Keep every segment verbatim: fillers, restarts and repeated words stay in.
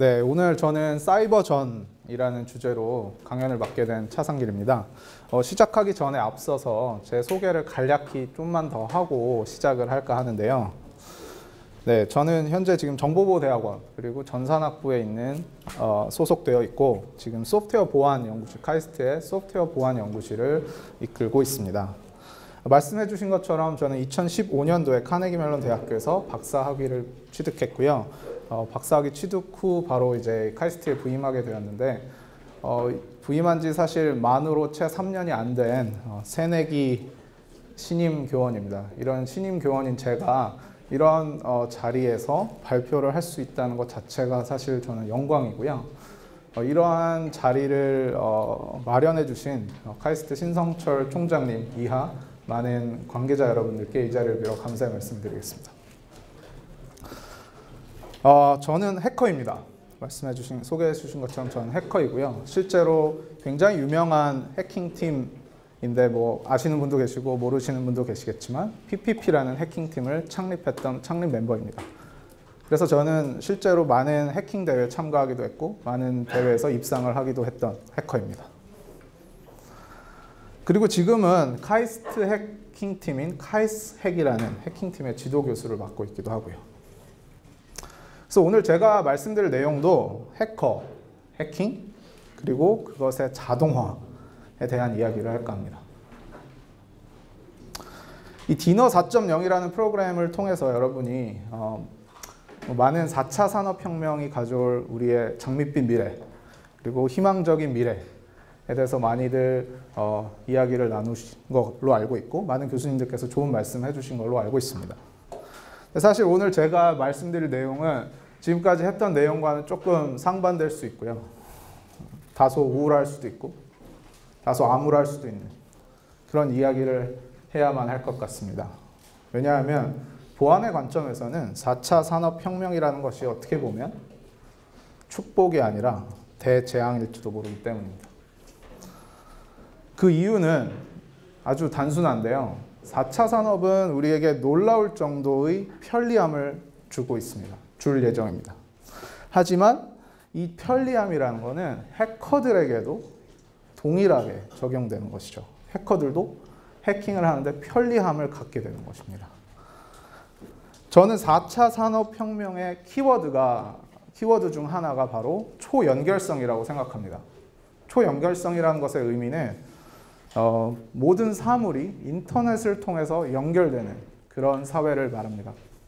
네, 오늘 저는 사이버전이라는 주제로 강연을 맡게 된 차상길입니다. 어, 시작하기 전에 앞서서 제 소개를 간략히 좀만 더 하고 시작을 할까 하는데요. 네, 저는 현재 지금 정보보호대학원 그리고 전산학부에 있는 어, 소속되어 있고 지금 소프트웨어 보안 연구실, 카이스트의 소프트웨어 보안 연구실을 이끌고 있습니다. 말씀해 주신 것처럼 저는 이천십오 년도에 카네기 멜론 대학교에서 박사학위를 취득했고요. 어, 박사학위 취득 후 바로 이제 카이스트에 부임하게 되었는데 어, 부임한 지 사실 만으로 채 삼 년이 안 된 어, 새내기 신임 교원입니다. 이런 신임 교원인 제가 이런 어, 자리에서 발표를 할 수 있다는 것 자체가 사실 저는 영광이고요. 어, 이러한 자리를 어, 마련해 주신 어, 카이스트 신성철 총장님 이하 많은 관계자 여러분들께 이 자리를 빌어 감사의 말씀드리겠습니다. 어, 저는 해커입니다. 말씀해 주신, 소개해 주신 것처럼 저는 해커이고요. 실제로 굉장히 유명한 해킹팀인데 뭐 아시는 분도 계시고 모르시는 분도 계시겠지만 피피피라는 해킹팀을 창립했던 창립 멤버입니다. 그래서 저는 실제로 많은 해킹 대회에 참가하기도 했고 많은 대회에서 입상을 하기도 했던 해커입니다. 그리고 지금은 카이스트 해킹팀인 카이스핵이라는 해킹팀의 지도 교수를 맡고 있기도 하고요. 그래서 오늘 제가 말씀드릴 내용도 해커, 해킹, 그리고 그것의 자동화에 대한 이야기를 할까 합니다. 이 디너 사 점 영이라는 프로그램을 통해서 여러분이 어, 많은 사 차 산업혁명이 가져올 우리의 장밋빛 미래, 그리고 희망적인 미래에 대해서 많이들 어, 이야기를 나누신 걸로 알고 있고 많은 교수님들께서 좋은 말씀 해주신 걸로 알고 있습니다. 사실 오늘 제가 말씀드릴 내용은 지금까지 했던 내용과는 조금 상반될 수 있고요. 다소 우울할 수도 있고 다소 암울할 수도 있는 그런 이야기를 해야만 할 것 같습니다. 왜냐하면 보안의 관점에서는 사 차 산업혁명이라는 것이 어떻게 보면 축복이 아니라 대재앙일지도 모르기 때문입니다. 그 이유는 아주 단순한데요. 사 차 산업은 우리에게 놀라울 정도의 편리함을 주고 있습니다. 줄 예정입니다. 하지만 이 편리함이라는 것은 해커들에게도 동일하게 적용되는 것이죠. 해커들도 해킹을 하는데 편리함을 갖게 되는 것입니다. 저는 사 차 산업혁명의 키워드가, 키워드 중 하나가 바로 초연결성이라고 생각합니다. 초연결성이라는 것의 의미는 어, 모든 사물이 인터넷을 통해서 연결되는 그런 사회를 말합니다.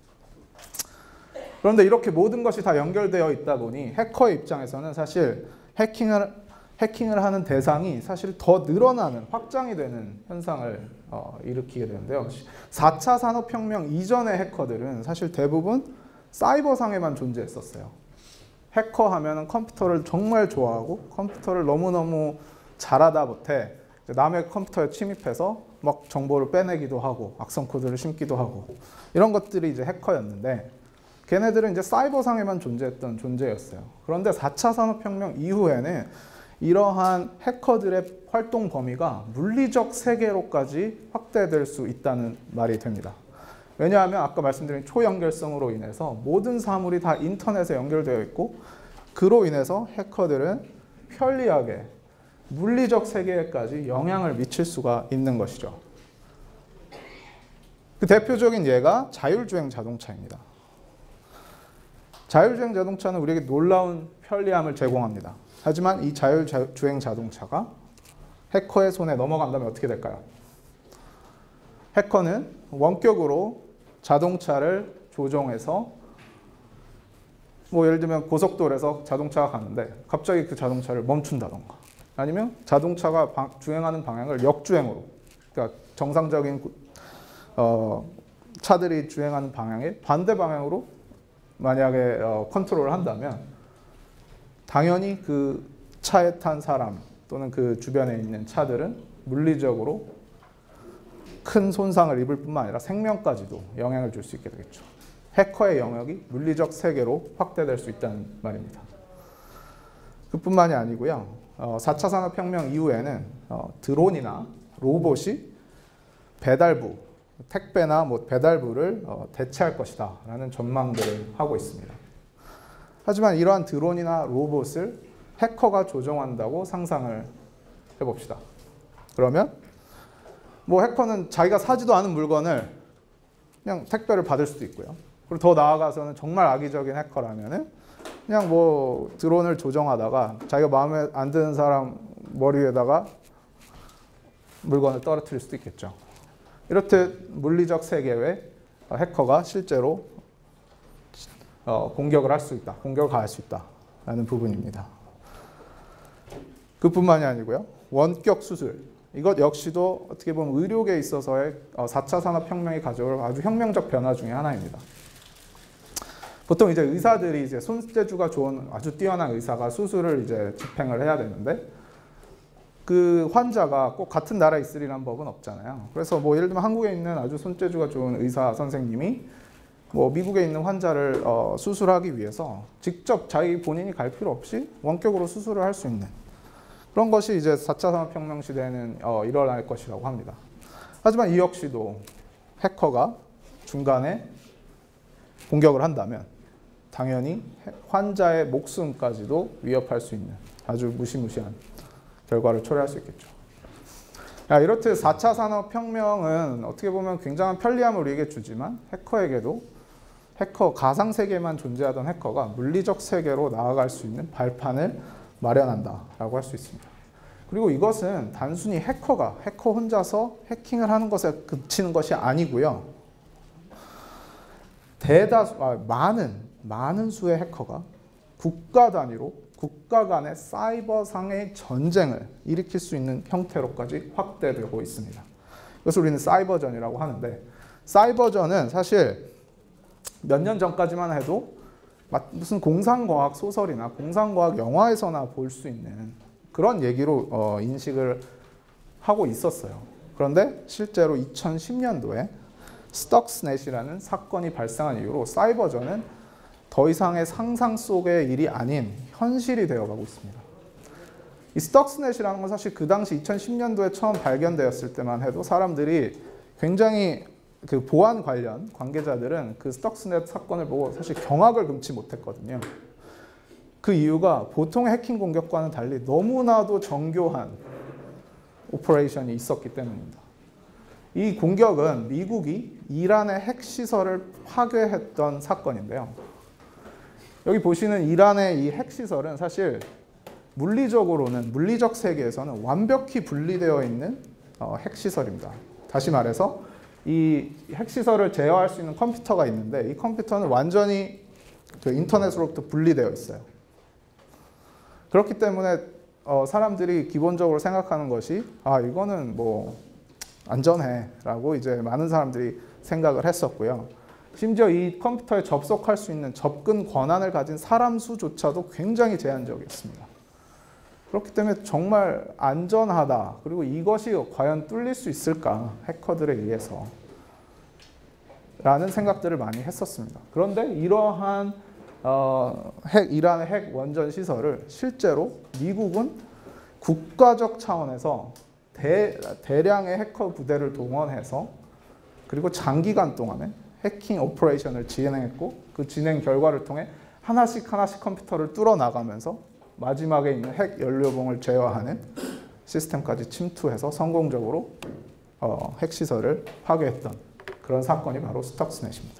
그런데 이렇게 모든 것이 다 연결되어 있다 보니 해커의 입장에서는 사실 해킹을, 해킹을 하는 대상이 사실 더 늘어나는, 확장이 되는 현상을 어, 일으키게 되는데요. 사 차 산업혁명 이전의 해커들은 사실 대부분 사이버상에만 존재했었어요. 해커 하면은 컴퓨터를 정말 좋아하고 컴퓨터를 너무너무 잘하다 못해 남의 컴퓨터에 침입해서 막 정보를 빼내기도 하고 악성 코드를 심기도 하고 이런 것들이 이제 해커였는데 걔네들은 이제 사이버상에만 존재했던 존재였어요. 그런데 사 차 산업혁명 이후에는 이러한 해커들의 활동 범위가 물리적 세계로까지 확대될 수 있다는 말이 됩니다. 왜냐하면 아까 말씀드린 초연결성으로 인해서 모든 사물이 다 인터넷에 연결되어 있고 그로 인해서 해커들은 편리하게 물리적 세계에까지 영향을 미칠 수가 있는 것이죠. 그 대표적인 예가 자율주행 자동차입니다. 자율주행 자동차는 우리에게 놀라운 편리함을 제공합니다. 하지만 이 자율주행 자동차가 해커의 손에 넘어간다면 어떻게 될까요? 해커는 원격으로 자동차를 조종해서 뭐 예를 들면 고속도로에서 자동차가 가는데 갑자기 그 자동차를 멈춘다던가 아니면 자동차가 방, 주행하는 방향을 역주행으로 그러니까 정상적인 어, 차들이 주행하는 방향의 반대 방향으로 만약에 어, 컨트롤을 한다면 당연히 그 차에 탄 사람 또는 그 주변에 있는 차들은 물리적으로 큰 손상을 입을 뿐만 아니라 생명까지도 영향을 줄 수 있게 되겠죠. 해커의 영역이 물리적 세계로 확대될 수 있다는 말입니다. 그뿐만이 아니고요. 어, 사 차 산업혁명 이후에는 어, 드론이나 로봇이 배달부, 택배나 뭐 배달부를 어, 대체할 것이다 라는 전망들을 하고 있습니다. 하지만 이러한 드론이나 로봇을 해커가 조종한다고 상상을 해봅시다. 그러면 뭐 해커는 자기가 사지도 않은 물건을 그냥 택배를 받을 수도 있고요. 그리고 더 나아가서는 정말 악의적인 해커라면은 그냥 뭐 드론을 조정하다가 자기가 마음에 안 드는 사람 머리 위에다가 물건을 떨어뜨릴 수도 있겠죠. 이렇듯 물리적 세계에 해커가 실제로 어, 공격을 할 수 있다. 공격을 가할 수 있다라는 부분입니다. 그뿐만이 아니고요. 원격 수술. 이것 역시도 어떻게 보면 의료계에 있어서의 사 차 산업혁명이 가져올 아주 혁명적 변화 중에 하나입니다. 보통 이제 의사들이 이제 손재주가 좋은 아주 뛰어난 의사가 수술을 이제 집행을 해야 되는데 그 환자가 꼭 같은 나라에 있으리란 법은 없잖아요. 그래서 뭐 예를 들면 한국에 있는 아주 손재주가 좋은 의사 선생님이 뭐 미국에 있는 환자를 어, 수술하기 위해서 직접 자기 본인이 갈 필요 없이 원격으로 수술을 할 수 있는 그런 것이 이제 사 차 산업혁명 시대에는 어, 일어날 것이라고 합니다. 하지만 이 역시도 해커가 중간에 공격을 한다면 당연히 환자의 목숨까지도 위협할 수 있는 아주 무시무시한 결과를 초래할 수 있겠죠. 야, 이렇듯 사 차 산업혁명은 어떻게 보면 굉장한 편리함을 우리에게 주지만 해커에게도 해커, 가상세계만 존재하던 해커가 물리적 세계로 나아갈 수 있는 발판을 마련한다라고 할 수 있습니다. 그리고 이것은 단순히 해커가, 해커 혼자서 해킹을 하는 것에 그치는 것이 아니고요. 대다수, 아, 많은, 많은 수의 해커가 국가 단위로 국가 간의 사이버상의 전쟁을 일으킬 수 있는 형태로까지 확대되고 있습니다. 이것을 우리는 사이버전이라고 하는데 사이버전은 사실 몇 년 전까지만 해도 무슨 공상과학 소설이나 공상과학 영화에서나 볼 수 있는 그런 얘기로 어, 인식을 하고 있었어요. 그런데 실제로 이천십 년도에 스톡스넷이라는 사건이 발생한 이후로 사이버전은 더 이상의 상상 속의 일이 아닌 현실이 되어가고 있습니다. 이 스톡스넷이라는 건 사실 그 당시 이천십 년도에 처음 발견되었을 때만 해도 사람들이 굉장히 그 보안 관련 관계자들은 그 스톡스넷 사건을 보고 사실 경악을 금치 못했거든요. 그 이유가 보통의 해킹 공격과는 달리 너무나도 정교한 오퍼레이션이 있었기 때문입니다. 이 공격은 미국이 이란의 핵시설을 파괴했던 사건인데요. 여기 보시는 이란의 이 핵시설은 사실 물리적으로는, 물리적 세계에서는 완벽히 분리되어 있는 어, 핵시설입니다. 다시 말해서 이 핵시설을 제어할 수 있는 컴퓨터가 있는데 이 컴퓨터는 완전히 그 인터넷으로부터 분리되어 있어요. 그렇기 때문에 어, 사람들이 기본적으로 생각하는 것이 아 이거는 뭐 안전해 라고 이제 많은 사람들이 생각을 했었고요. 심지어 이 컴퓨터에 접속할 수 있는 접근 권한을 가진 사람 수조차도 굉장히 제한적이었습니다. 그렇기 때문에 정말 안전하다. 그리고 이것이 과연 뚫릴 수 있을까? 해커들에 의해서. 라는 생각들을 많이 했었습니다. 그런데 이러한 어, 핵, 이란의 핵 원전 시설을 실제로 미국은 국가적 차원에서 대, 대량의 해커 부대를 동원해서 그리고 장기간 동안에 해킹 오퍼레이션을 진행했고 그 진행 결과를 통해 하나씩 하나씩 컴퓨터를 뚫어 나가면서 마지막에 있는 핵 연료봉을 제어하는 시스템까지 침투해서 성공적으로 어, 핵시설을 파괴했던 그런 사건이 바로 스톡스넷입니다.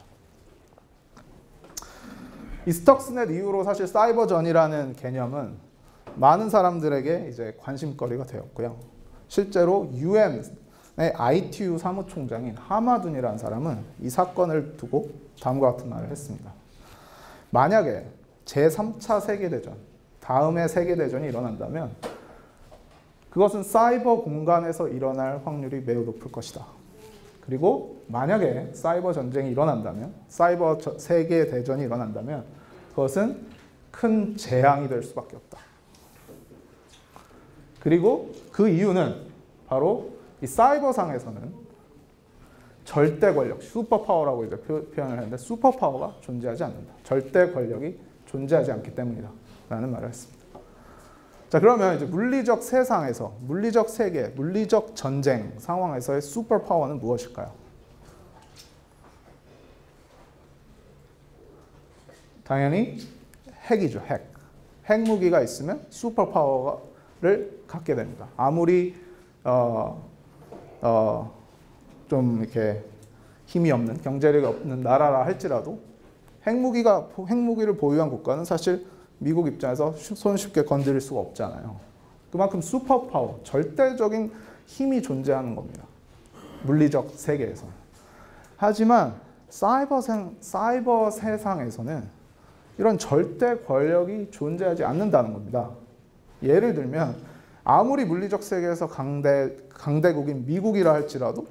이 스톡스넷 이후로 사실 사이버전이라는 개념은 많은 사람들에게 이제 관심거리가 되었고요. 실제로 유엔의 아이티유 사무총장인 하마둔이라는 사람은 이 사건을 두고 다음과 같은 말을 했습니다. 만약에 제삼 차 세계대전, 다음의 세계대전이 일어난다면 그것은 사이버 공간에서 일어날 확률이 매우 높을 것이다. 그리고 만약에 사이버 전쟁이 일어난다면, 사이버 세계대전이 일어난다면 그것은 큰 재앙이 될 수밖에 없다. 그리고 그 이유는 바로 이 사이버상에서는 절대 권력, 슈퍼파워라고 이제 표현을 했는데 슈퍼파워가 존재하지 않는다. 절대 권력이 존재하지 않기 때문이다. 라는 말을 했습니다. 자, 그러면 이제 물리적 세상에서, 물리적 세계, 물리적 전쟁 상황에서의 슈퍼파워는 무엇일까요? 당연히 핵이죠, 핵. 핵무기가 있으면 슈퍼파워를 갖게 됩니다. 아무리 어, 어, 좀 이렇게 힘이 없는, 경제력이 없는 나라라 할지라도 핵무기가, 핵무기를 보유한 국가는 사실 미국 입장에서 손쉽게 건드릴 수가 없잖아요. 그만큼 슈퍼파워, 절대적인 힘이 존재하는 겁니다. 물리적 세계에서는. 하지만 사이버, 생, 사이버 세상에서는 이런 절대 권력이 존재하지 않는다는 겁니다. 예를 들면 아무리 물리적 세계에서 강대, 강대국인 미국이라 할지라도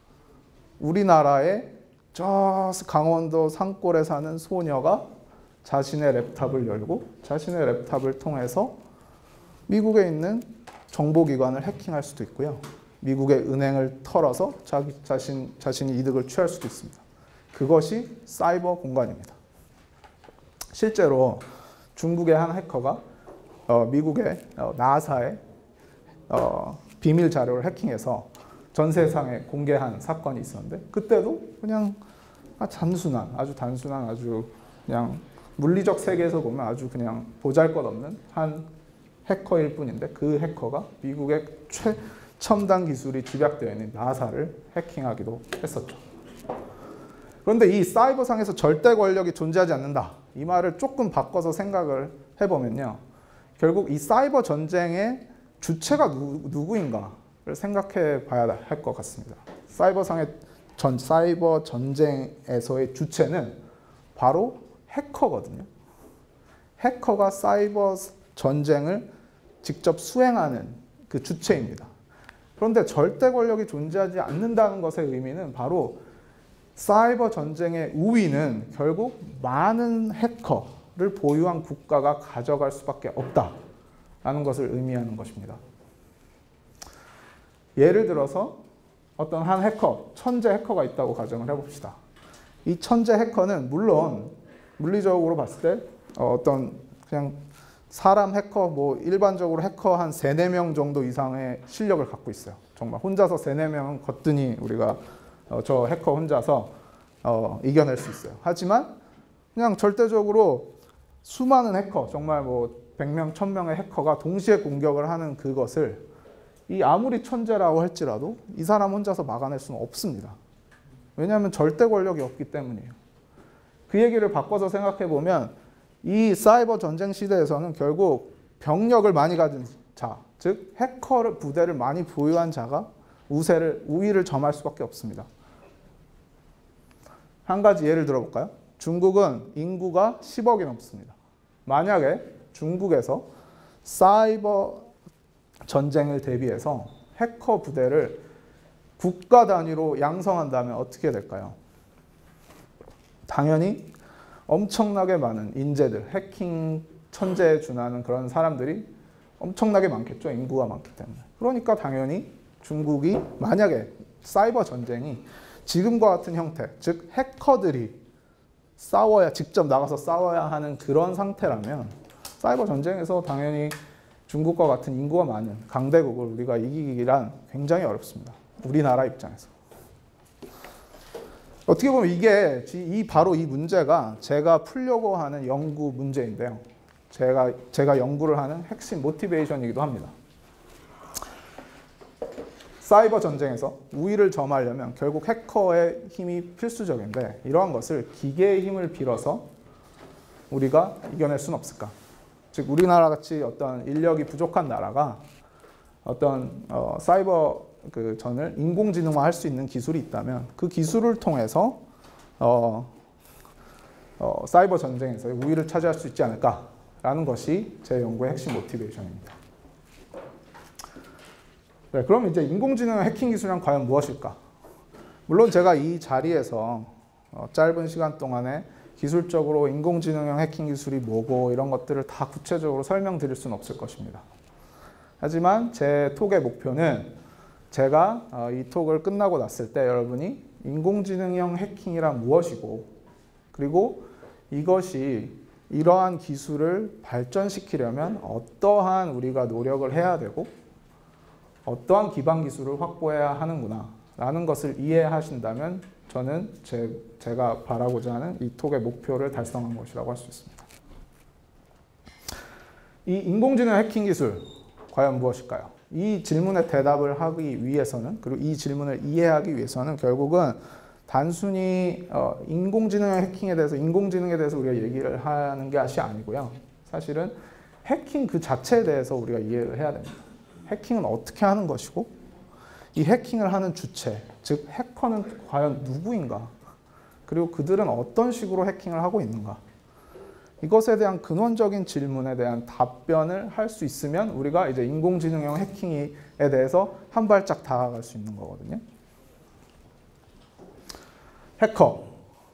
우리나라의 저 강원도 산골에 사는 소녀가 자신의 랩탑을 열고 자신의 랩탑을 통해서 미국에 있는 정보기관을 해킹할 수도 있고요. 미국의 은행을 털어서 자기 자신, 자신이 이득을 취할 수도 있습니다. 그것이 사이버 공간입니다. 실제로 중국의 한 해커가 어, 미국의 어, 나사의 어, 비밀 자료를 해킹해서 전 세상에 공개한 사건이 있었는데 그때도 그냥 단순한, 아주 단순한, 아주 그냥 물리적 세계에서 보면 아주 그냥 보잘것없는 한 해커일 뿐인데 그 해커가 미국의 최첨단 기술이 집약되어 있는 나사를 해킹하기도 했었죠. 그런데 이 사이버상에서 절대 권력이 존재하지 않는다. 이 말을 조금 바꿔서 생각을 해보면요. 결국 이 사이버 전쟁의 주체가 누, 누구인가를 생각해 봐야 할 것 같습니다. 사이버상의 전, 사이버 전쟁에서의 주체는 바로 해커거든요. 해커가 사이버 전쟁을 직접 수행하는 그 주체입니다. 그런데 절대 권력이 존재하지 않는다는 것의 의미는 바로 사이버 전쟁의 우위는 결국 많은 해커를 보유한 국가가 가져갈 수밖에 없다라는 것을 의미하는 것입니다. 예를 들어서 어떤 한 해커, 천재 해커가 있다고 가정을 해봅시다. 이 천재 해커는 물론 물리적으로 봤을 때 어떤 그냥 사람 해커, 뭐 일반적으로 해커 한 세네 명 정도 이상의 실력을 갖고 있어요. 정말 혼자서 세네 명은 거뜬히 우리가 어, 저 해커 혼자서 어, 이겨낼 수 있어요. 하지만 그냥 절대적으로 수많은 해커, 정말 뭐 백 명, 천 명의 해커가 동시에 공격을 하는 그것을 이 아무리 천재라고 할지라도 이 사람 혼자서 막아낼 수는 없습니다. 왜냐하면 절대 권력이 없기 때문이에요. 그 얘기를 바꿔서 생각해 보면 이 사이버 전쟁 시대에서는 결국 병력을 많이 가진 자, 즉 해커 부대를 많이 보유한 자가 우세를, 우위를 점할 수밖에 없습니다. 한 가지 예를 들어볼까요? 중국은 인구가 십억이 넘습니다. 만약에 중국에서 사이버 전쟁을 대비해서 해커 부대를 국가 단위로 양성한다면 어떻게 될까요? 당연히 엄청나게 많은 인재들, 해킹 천재에 준하는 그런 사람들이 엄청나게 많겠죠. 인구가 많기 때문에. 그러니까 당연히 중국이 만약에 사이버 전쟁이 지금과 같은 형태, 즉 해커들이 싸워야, 직접 나가서 싸워야 하는 그런 상태라면 사이버 전쟁에서 당연히 중국과 같은 인구가 많은 강대국을 우리가 이기기란 굉장히 어렵습니다. 우리나라 입장에서. 어떻게 보면 이게 이 바로 이 문제가 제가 풀려고 하는 연구 문제인데요. 제가 제가 연구를 하는 핵심 모티베이션이기도 합니다. 사이버 전쟁에서 우위를 점하려면 결국 해커의 힘이 필수적인데 이러한 것을 기계의 힘을 빌어서 우리가 이겨낼 수는 없을까? 즉 우리나라 같이 어떤 인력이 부족한 나라가 어떤 어, 사이버 그 전을 인공지능화 할 수 있는 기술이 있다면 그 기술을 통해서 어, 어, 사이버 전쟁에서 우위를 차지할 수 있지 않을까라는 것이 제 연구의 핵심 모티베이션입니다. 네, 그럼 이제 인공지능 해킹 기술은 과연 무엇일까? 물론 제가 이 자리에서 어, 짧은 시간 동안에 기술적으로 인공지능형 해킹 기술이 뭐고 이런 것들을 다 구체적으로 설명드릴 수는 없을 것입니다. 하지만 제 톡의 목표는 제가 어, 이 톡을 끝나고 났을 때 여러분이 인공지능형 해킹이란 무엇이고 그리고 이것이 이러한 기술을 발전시키려면 어떠한 우리가 노력을 해야 되고 어떠한 기반 기술을 확보해야 하는구나 라는 것을 이해하신다면 저는 제, 제가 바라고자 하는 이 톡의 목표를 달성한 것이라고 할 수 있습니다. 이 인공지능 해킹 기술 과연 무엇일까요? 이 질문에 대답을 하기 위해서는, 그리고 이 질문을 이해하기 위해서는 결국은 단순히 어, 인공지능 해킹에 대해서, 인공지능에 대해서 우리가 얘기를 하는 것이 아니고요. 사실은 해킹 그 자체에 대해서 우리가 이해를 해야 됩니다. 해킹은 어떻게 하는 것이고, 이 해킹을 하는 주체, 즉 해커는 과연 누구인가, 그리고 그들은 어떤 식으로 해킹을 하고 있는가, 이것에 대한 근원적인 질문에 대한 답변을 할 수 있으면 우리가 이제 인공지능형 해킹에 대해서 한 발짝 다가갈 수 있는 거거든요. 해커.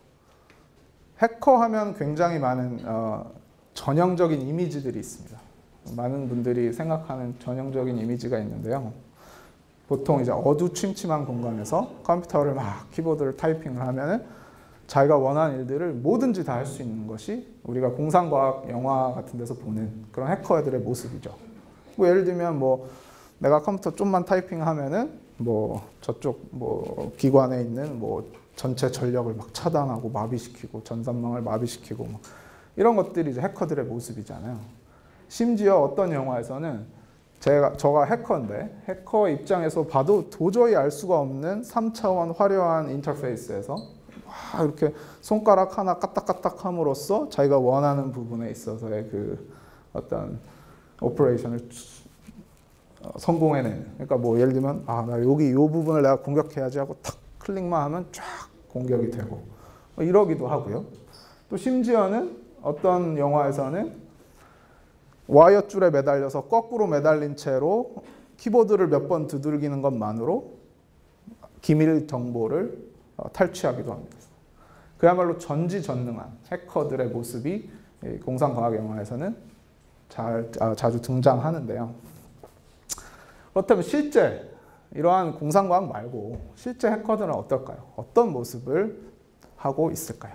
해커 하면 굉장히 많은 어, 전형적인 이미지들이 있습니다. 많은 분들이 생각하는 전형적인 이미지가 있는데요. 보통 이제 어두침침한 공간에서 컴퓨터를 막 키보드를 타이핑을 하면은 자기가 원하는 일들을 뭐든지 다 할 수 있는 것이 우리가 공상과학 영화 같은 데서 보는 그런 해커들의 모습이죠. 뭐 예를 들면 뭐 내가 컴퓨터 좀만 타이핑하면은 뭐 저쪽 뭐 기관에 있는 뭐 전체 전력을 막 차단하고 마비시키고 전산망을 마비시키고 막 이런 것들이 이제 해커들의 모습이잖아요. 심지어 어떤 영화에서는 제가 저가 해커인데 해커 입장에서 봐도 도저히 알 수가 없는 삼 차원 화려한 인터페이스에서 막 이렇게 손가락 하나 까딱까딱 함으로써 자기가 원하는 부분에 있어서의 그 어떤 오퍼레이션을 성공해내는. 그러니까 뭐 예를 들면 아, 나 여기 이 부분을 내가 공격해야지 하고 탁 클릭만 하면 쫙 공격이 되고 뭐 이러기도 하고요. 또 심지어는 어떤 영화에서는 와이어줄에 매달려서 거꾸로 매달린 채로 키보드를 몇 번 두들기는 것만으로 기밀 정보를 탈취하기도 합니다. 그야말로 전지전능한 해커들의 모습이 공상과학 영화에서는 잘, 아, 자주 등장하는데요. 그렇다면 실제 이러한 공상과학 말고 실제 해커들은 어떨까요? 어떤 모습을 하고 있을까요?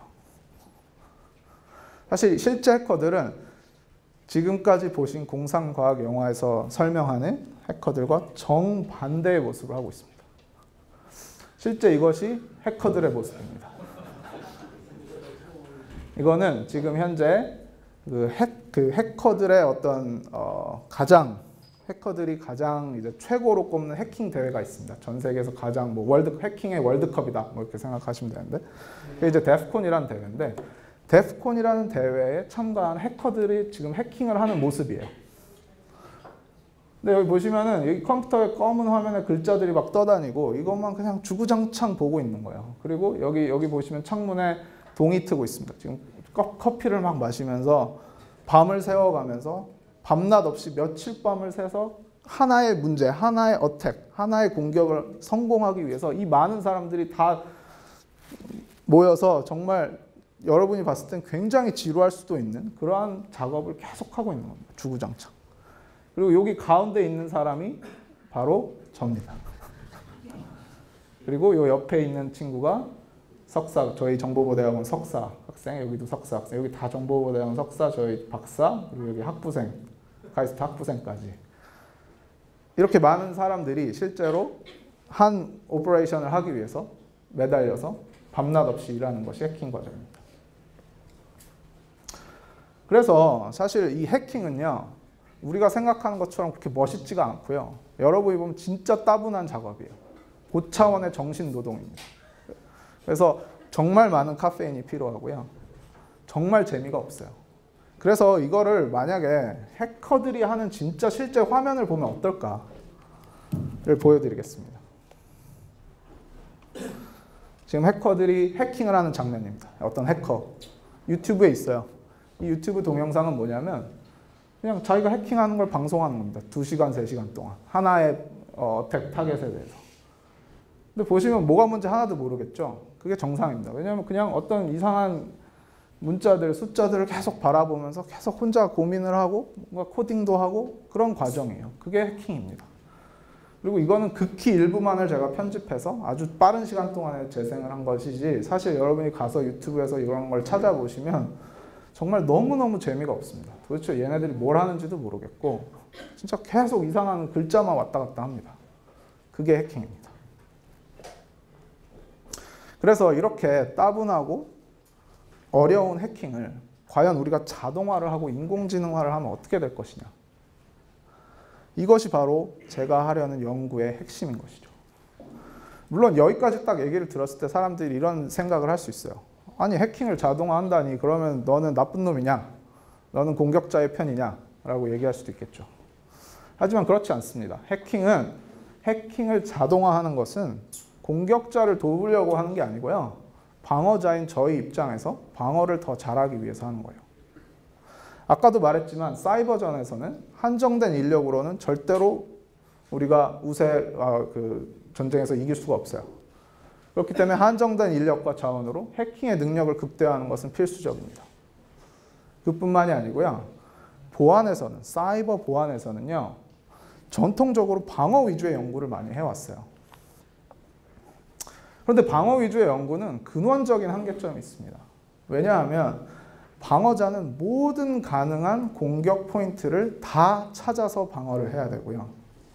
사실 실제 해커들은 지금까지 보신 공상과학 영화에서 설명하는 해커들과 정반대의 모습을 하고 있습니다. 실제 이것이 해커들의 모습입니다. 이거는 지금 현재 그, 해, 그 해커들의 어떤 어, 가장 해커들이 가장 이제 최고로 꼽는 해킹 대회가 있습니다. 전 세계에서 가장 뭐 월드 해킹의 월드컵이다 뭐 이렇게 생각하시면 되는데 그게 이제 데프콘이라는 대회인데 데프콘이라는 대회에 참가한 해커들이 지금 해킹을 하는 모습이에요. 근데 여기 보시면은 여기 컴퓨터의 검은 화면에 글자들이 막 떠다니고 이것만 그냥 주구장창 보고 있는 거예요. 그리고 여기 여기 보시면 창문에 동이 트고 있습니다. 지금 커피를 막 마시면서 밤을 새워가면서 밤낮 없이 며칠 밤을 새서 하나의 문제, 하나의 어택, 하나의 공격을 성공하기 위해서 이 많은 사람들이 다 모여서 정말 여러분이 봤을 땐 굉장히 지루할 수도 있는 그러한 작업을 계속하고 있는 겁니다. 주구장창. 그리고 여기 가운데 있는 사람이 바로 저입니다. 그리고 요 옆에 있는 친구가 석사, 저희 정보보대학원 석사 학생, 여기도 석사 학생, 여기 다 정보보대학원 석사, 저희 박사, 그리고 여기 학부생, 카이스트 학부생까지. 이렇게 많은 사람들이 실제로 한 오퍼레이션을 하기 위해서 매달려서 밤낮 없이 일하는 것이 해킹 과정입니다. 그래서 사실 이 해킹은요, 우리가 생각하는 것처럼 그렇게 멋있지가 않고요. 여러분이 보면 진짜 따분한 작업이에요. 고차원의 정신 노동입니다. 그래서 정말 많은 카페인이 필요하고요. 정말 재미가 없어요. 그래서 이거를 만약에 해커들이 하는 진짜 실제 화면을 보면 어떨까를 보여드리겠습니다. 지금 해커들이 해킹을 하는 장면입니다. 어떤 해커. 유튜브에 있어요. 이 유튜브 동영상은 뭐냐면 그냥 자기가 해킹하는 걸 방송하는 겁니다. 두 시간, 세 시간 동안. 하나의 어택, 타겟에 대해서. 근데 보시면 뭐가 뭔지 하나도 모르겠죠? 그게 정상입니다. 왜냐하면 그냥 어떤 이상한 문자들, 숫자들을 계속 바라보면서 계속 혼자 고민을 하고 뭔가 코딩도 하고 그런 과정이에요. 그게 해킹입니다. 그리고 이거는 극히 일부만을 제가 편집해서 아주 빠른 시간 동안에 재생을 한 것이지 사실 여러분이 가서 유튜브에서 이런 걸 찾아보시면 정말 너무너무 재미가 없습니다. 도대체 얘네들이 뭘 하는지도 모르겠고 진짜 계속 이상한 글자만 왔다 갔다 합니다. 그게 해킹입니다. 그래서 이렇게 따분하고 어려운 해킹을 과연 우리가 자동화를 하고 인공지능화를 하면 어떻게 될 것이냐. 이것이 바로 제가 하려는 연구의 핵심인 것이죠. 물론 여기까지 딱 얘기를 들었을 때 사람들이 이런 생각을 할 수 있어요. 아니 해킹을 자동화한다니 그러면 너는 나쁜 놈이냐? 너는 공격자의 편이냐? 라고 얘기할 수도 있겠죠. 하지만 그렇지 않습니다. 해킹은 해킹을 자동화하는 것은 공격자를 도우려고 하는 게 아니고요. 방어자인 저희 입장에서 방어를 더 잘하기 위해서 하는 거예요. 아까도 말했지만 사이버전에서는 한정된 인력으로는 절대로 우리가 우세 어, 그 전쟁에서 이길 수가 없어요. 그렇기 때문에 한정된 인력과 자원으로 해킹의 능력을 극대화하는 것은 필수적입니다. 그뿐만이 아니고요. 보안에서는 사이버 보안에서는요. 전통적으로 방어 위주의 연구를 많이 해왔어요. 그런데 방어 위주의 연구는 근원적인 한계점이 있습니다. 왜냐하면 방어자는 모든 가능한 공격 포인트를 다 찾아서 방어를 해야 되고요.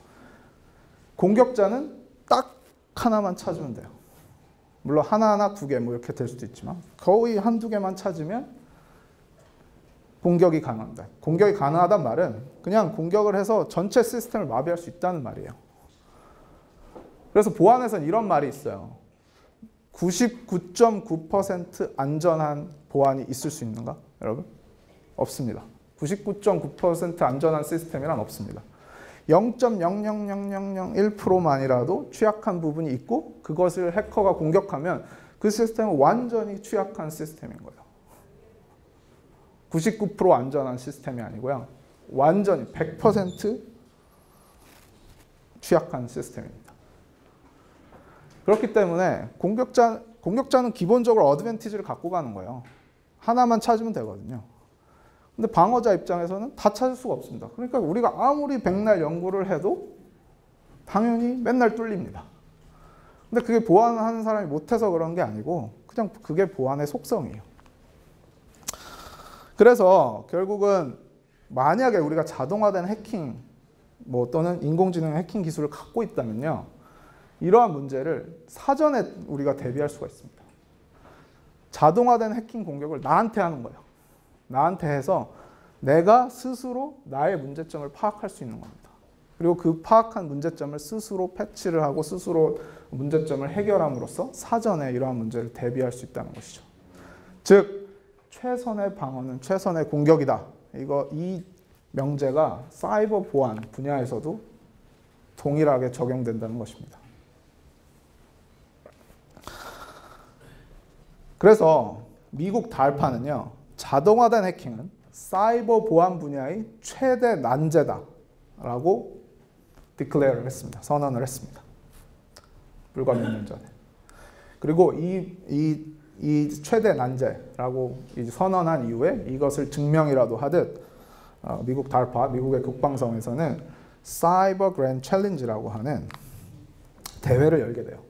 공격자는 딱 하나만 찾으면 돼요. 물론 하나하나 두 개 뭐 이렇게 될 수도 있지만 거의 한두 개만 찾으면 공격이 가능합니다. 공격이 가능하단 말은 그냥 공격을 해서 전체 시스템을 마비할 수 있다는 말이에요. 그래서 보안에서는 이런 말이 있어요. 구십구 점 구 퍼센트 안전한 보안이 있을 수 있는가? 여러분? 없습니다. 구십구 점 구 퍼센트 안전한 시스템이란 없습니다. 영 점 영영영영영일 퍼센트만이라도 취약한 부분이 있고 그것을 해커가 공격하면 그 시스템은 완전히 취약한 시스템인 거예요. 구십구 퍼센트 안전한 시스템이 아니고요. 완전히 백 퍼센트 취약한 시스템입니다. 그렇기 때문에 공격자, 공격자는 기본적으로 어드밴티지를 갖고 가는 거예요. 하나만 찾으면 되거든요. 근데 방어자 입장에서는 다 찾을 수가 없습니다. 그러니까 우리가 아무리 백날 연구를 해도 당연히 맨날 뚫립니다. 근데 그게 보안하는 사람이 못해서 그런 게 아니고 그냥 그게 보안의 속성이에요. 그래서 결국은 만약에 우리가 자동화된 해킹 뭐 또는 인공지능 해킹 기술을 갖고 있다면요. 이러한 문제를 사전에 우리가 대비할 수가 있습니다. 자동화된 해킹 공격을 나한테 하는 거예요. 나한테 해서 내가 스스로 나의 문제점을 파악할 수 있는 겁니다. 그리고 그 파악한 문제점을 스스로 패치를 하고 스스로 문제점을 해결함으로써 사전에 이러한 문제를 대비할 수 있다는 것이죠. 즉 최선의 방어는 최선의 공격이다. 이거 이 명제가 사이버 보안 분야에서도 동일하게 적용된다는 것입니다. 그래서 미국 달파는요. 자동화된 해킹은 사이버 보안 분야의 최대 난제다라고 디클레어를 했습니다. 선언을 했습니다. 불과 몇 년 전에. 그리고 이, 이, 이 최대 난제라고 선언한 이후에 이것을 증명이라도 하듯 어, 미국 달파, 미국의 국방성에서는 사이버 그랜드 챌린지라고 하는 대회를 열게 돼요.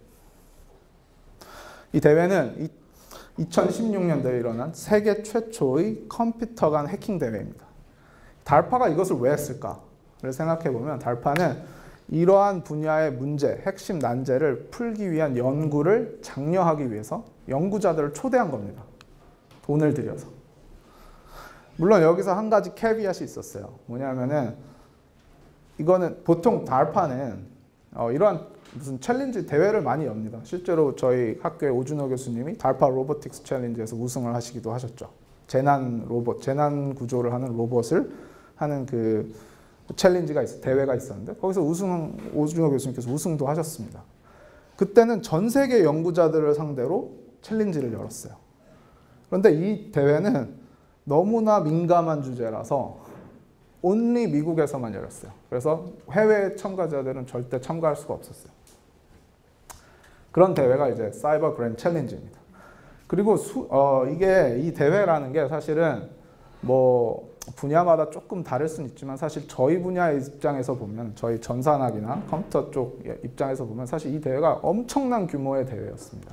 이 대회는 이 이천십육 년도에 일어난 세계 최초의 컴퓨터 간 해킹 대회입니다. 달파가 이것을 왜 했을까를 생각해보면 달파는 이러한 분야의 문제, 핵심 난제를 풀기 위한 연구를 장려하기 위해서 연구자들을 초대한 겁니다. 돈을 들여서. 물론 여기서 한 가지 캐비앗이 있었어요. 뭐냐면은 이거는 보통 달파는 어, 이러한 무슨 챌린지 대회를 많이 엽니다. 실제로 저희 학교의 오준호 교수님이 달파 로보틱스 챌린지에서 우승을 하시기도 하셨죠. 재난 로봇, 재난 구조를 하는 로봇을 하는 그 챌린지가 있어, 대회가 있었는데 거기서 우승, 오준호 교수님께서 우승도 하셨습니다. 그때는 전 세계 연구자들을 상대로 챌린지를 열었어요. 그런데 이 대회는 너무나 민감한 주제라서 온리 미국에서만 열었어요. 그래서 해외 참가자들은 절대 참가할 수가 없었어요. 그런 대회가 이제 사이버 그랜드 챌린지입니다. 그리고 수, 어, 이게 이 대회라는 게 사실은 뭐 분야마다 조금 다를 수는 있지만 사실 저희 분야의 입장에서 보면 저희 전산학이나 컴퓨터 쪽 입장에서 보면 사실 이 대회가 엄청난 규모의 대회였습니다.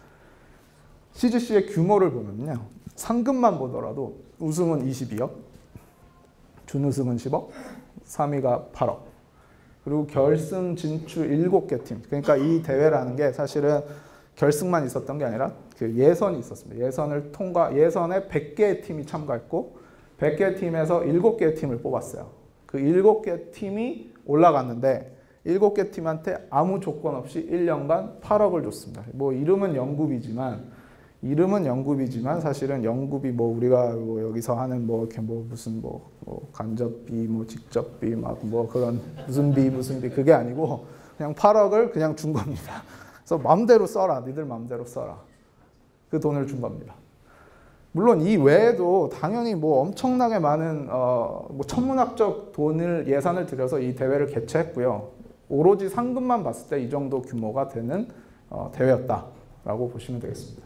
씨지씨의 규모를 보면요. 상금만 보더라도 우승은 이십이억, 준우승은 십억, 삼 위가 팔억. 그리고 결승 진출 일곱 개 팀. 그러니까 이 대회라는 게 사실은 결승만 있었던 게 아니라 그 예선이 있었습니다. 예선을 통과, 예선에 백 개의 팀이 참가했고 백 개의 팀에서 일곱 개의 팀을 뽑았어요. 그 일곱 개 팀이 올라갔는데 일곱 개 팀한테 아무 조건 없이 일 년간 팔억을 줬습니다. 뭐 이름은 영구비지만 이름은 영구비지만 사실은 영구비 뭐 우리가 뭐 여기서 하는 뭐 이렇게 뭐 무슨 뭐, 뭐 간접비 뭐 직접비 막 뭐 그런 무슨 비 무슨 비 그게 아니고 그냥 팔억을 그냥 준 겁니다. 그래서 마음대로 써라. 니들 마음대로 써라. 그 돈을 준 겁니다. 물론 이 외에도 당연히 뭐 엄청나게 많은 어 뭐 천문학적 돈을 예산을 들여서 이 대회를 개최했고요. 오로지 상금만 봤을 때 이 정도 규모가 되는 어 대회였다라고 보시면 되겠습니다.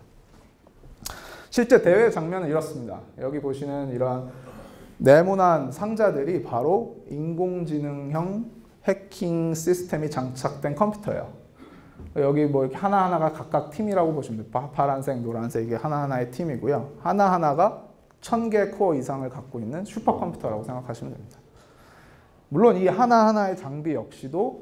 실제 대회 장면은 이렇습니다. 여기 보시는 이러한 네모난 상자들이 바로 인공지능형 해킹 시스템이 장착된 컴퓨터예요. 여기 뭐 이렇게 하나하나가 각각 팀이라고 보시면 돼요. 파란색, 노란색 이게 하나하나의 팀이고요. 하나하나가 천 개 코어 이상을 갖고 있는 슈퍼컴퓨터라고 생각하시면 됩니다. 물론 이 하나하나의 장비 역시도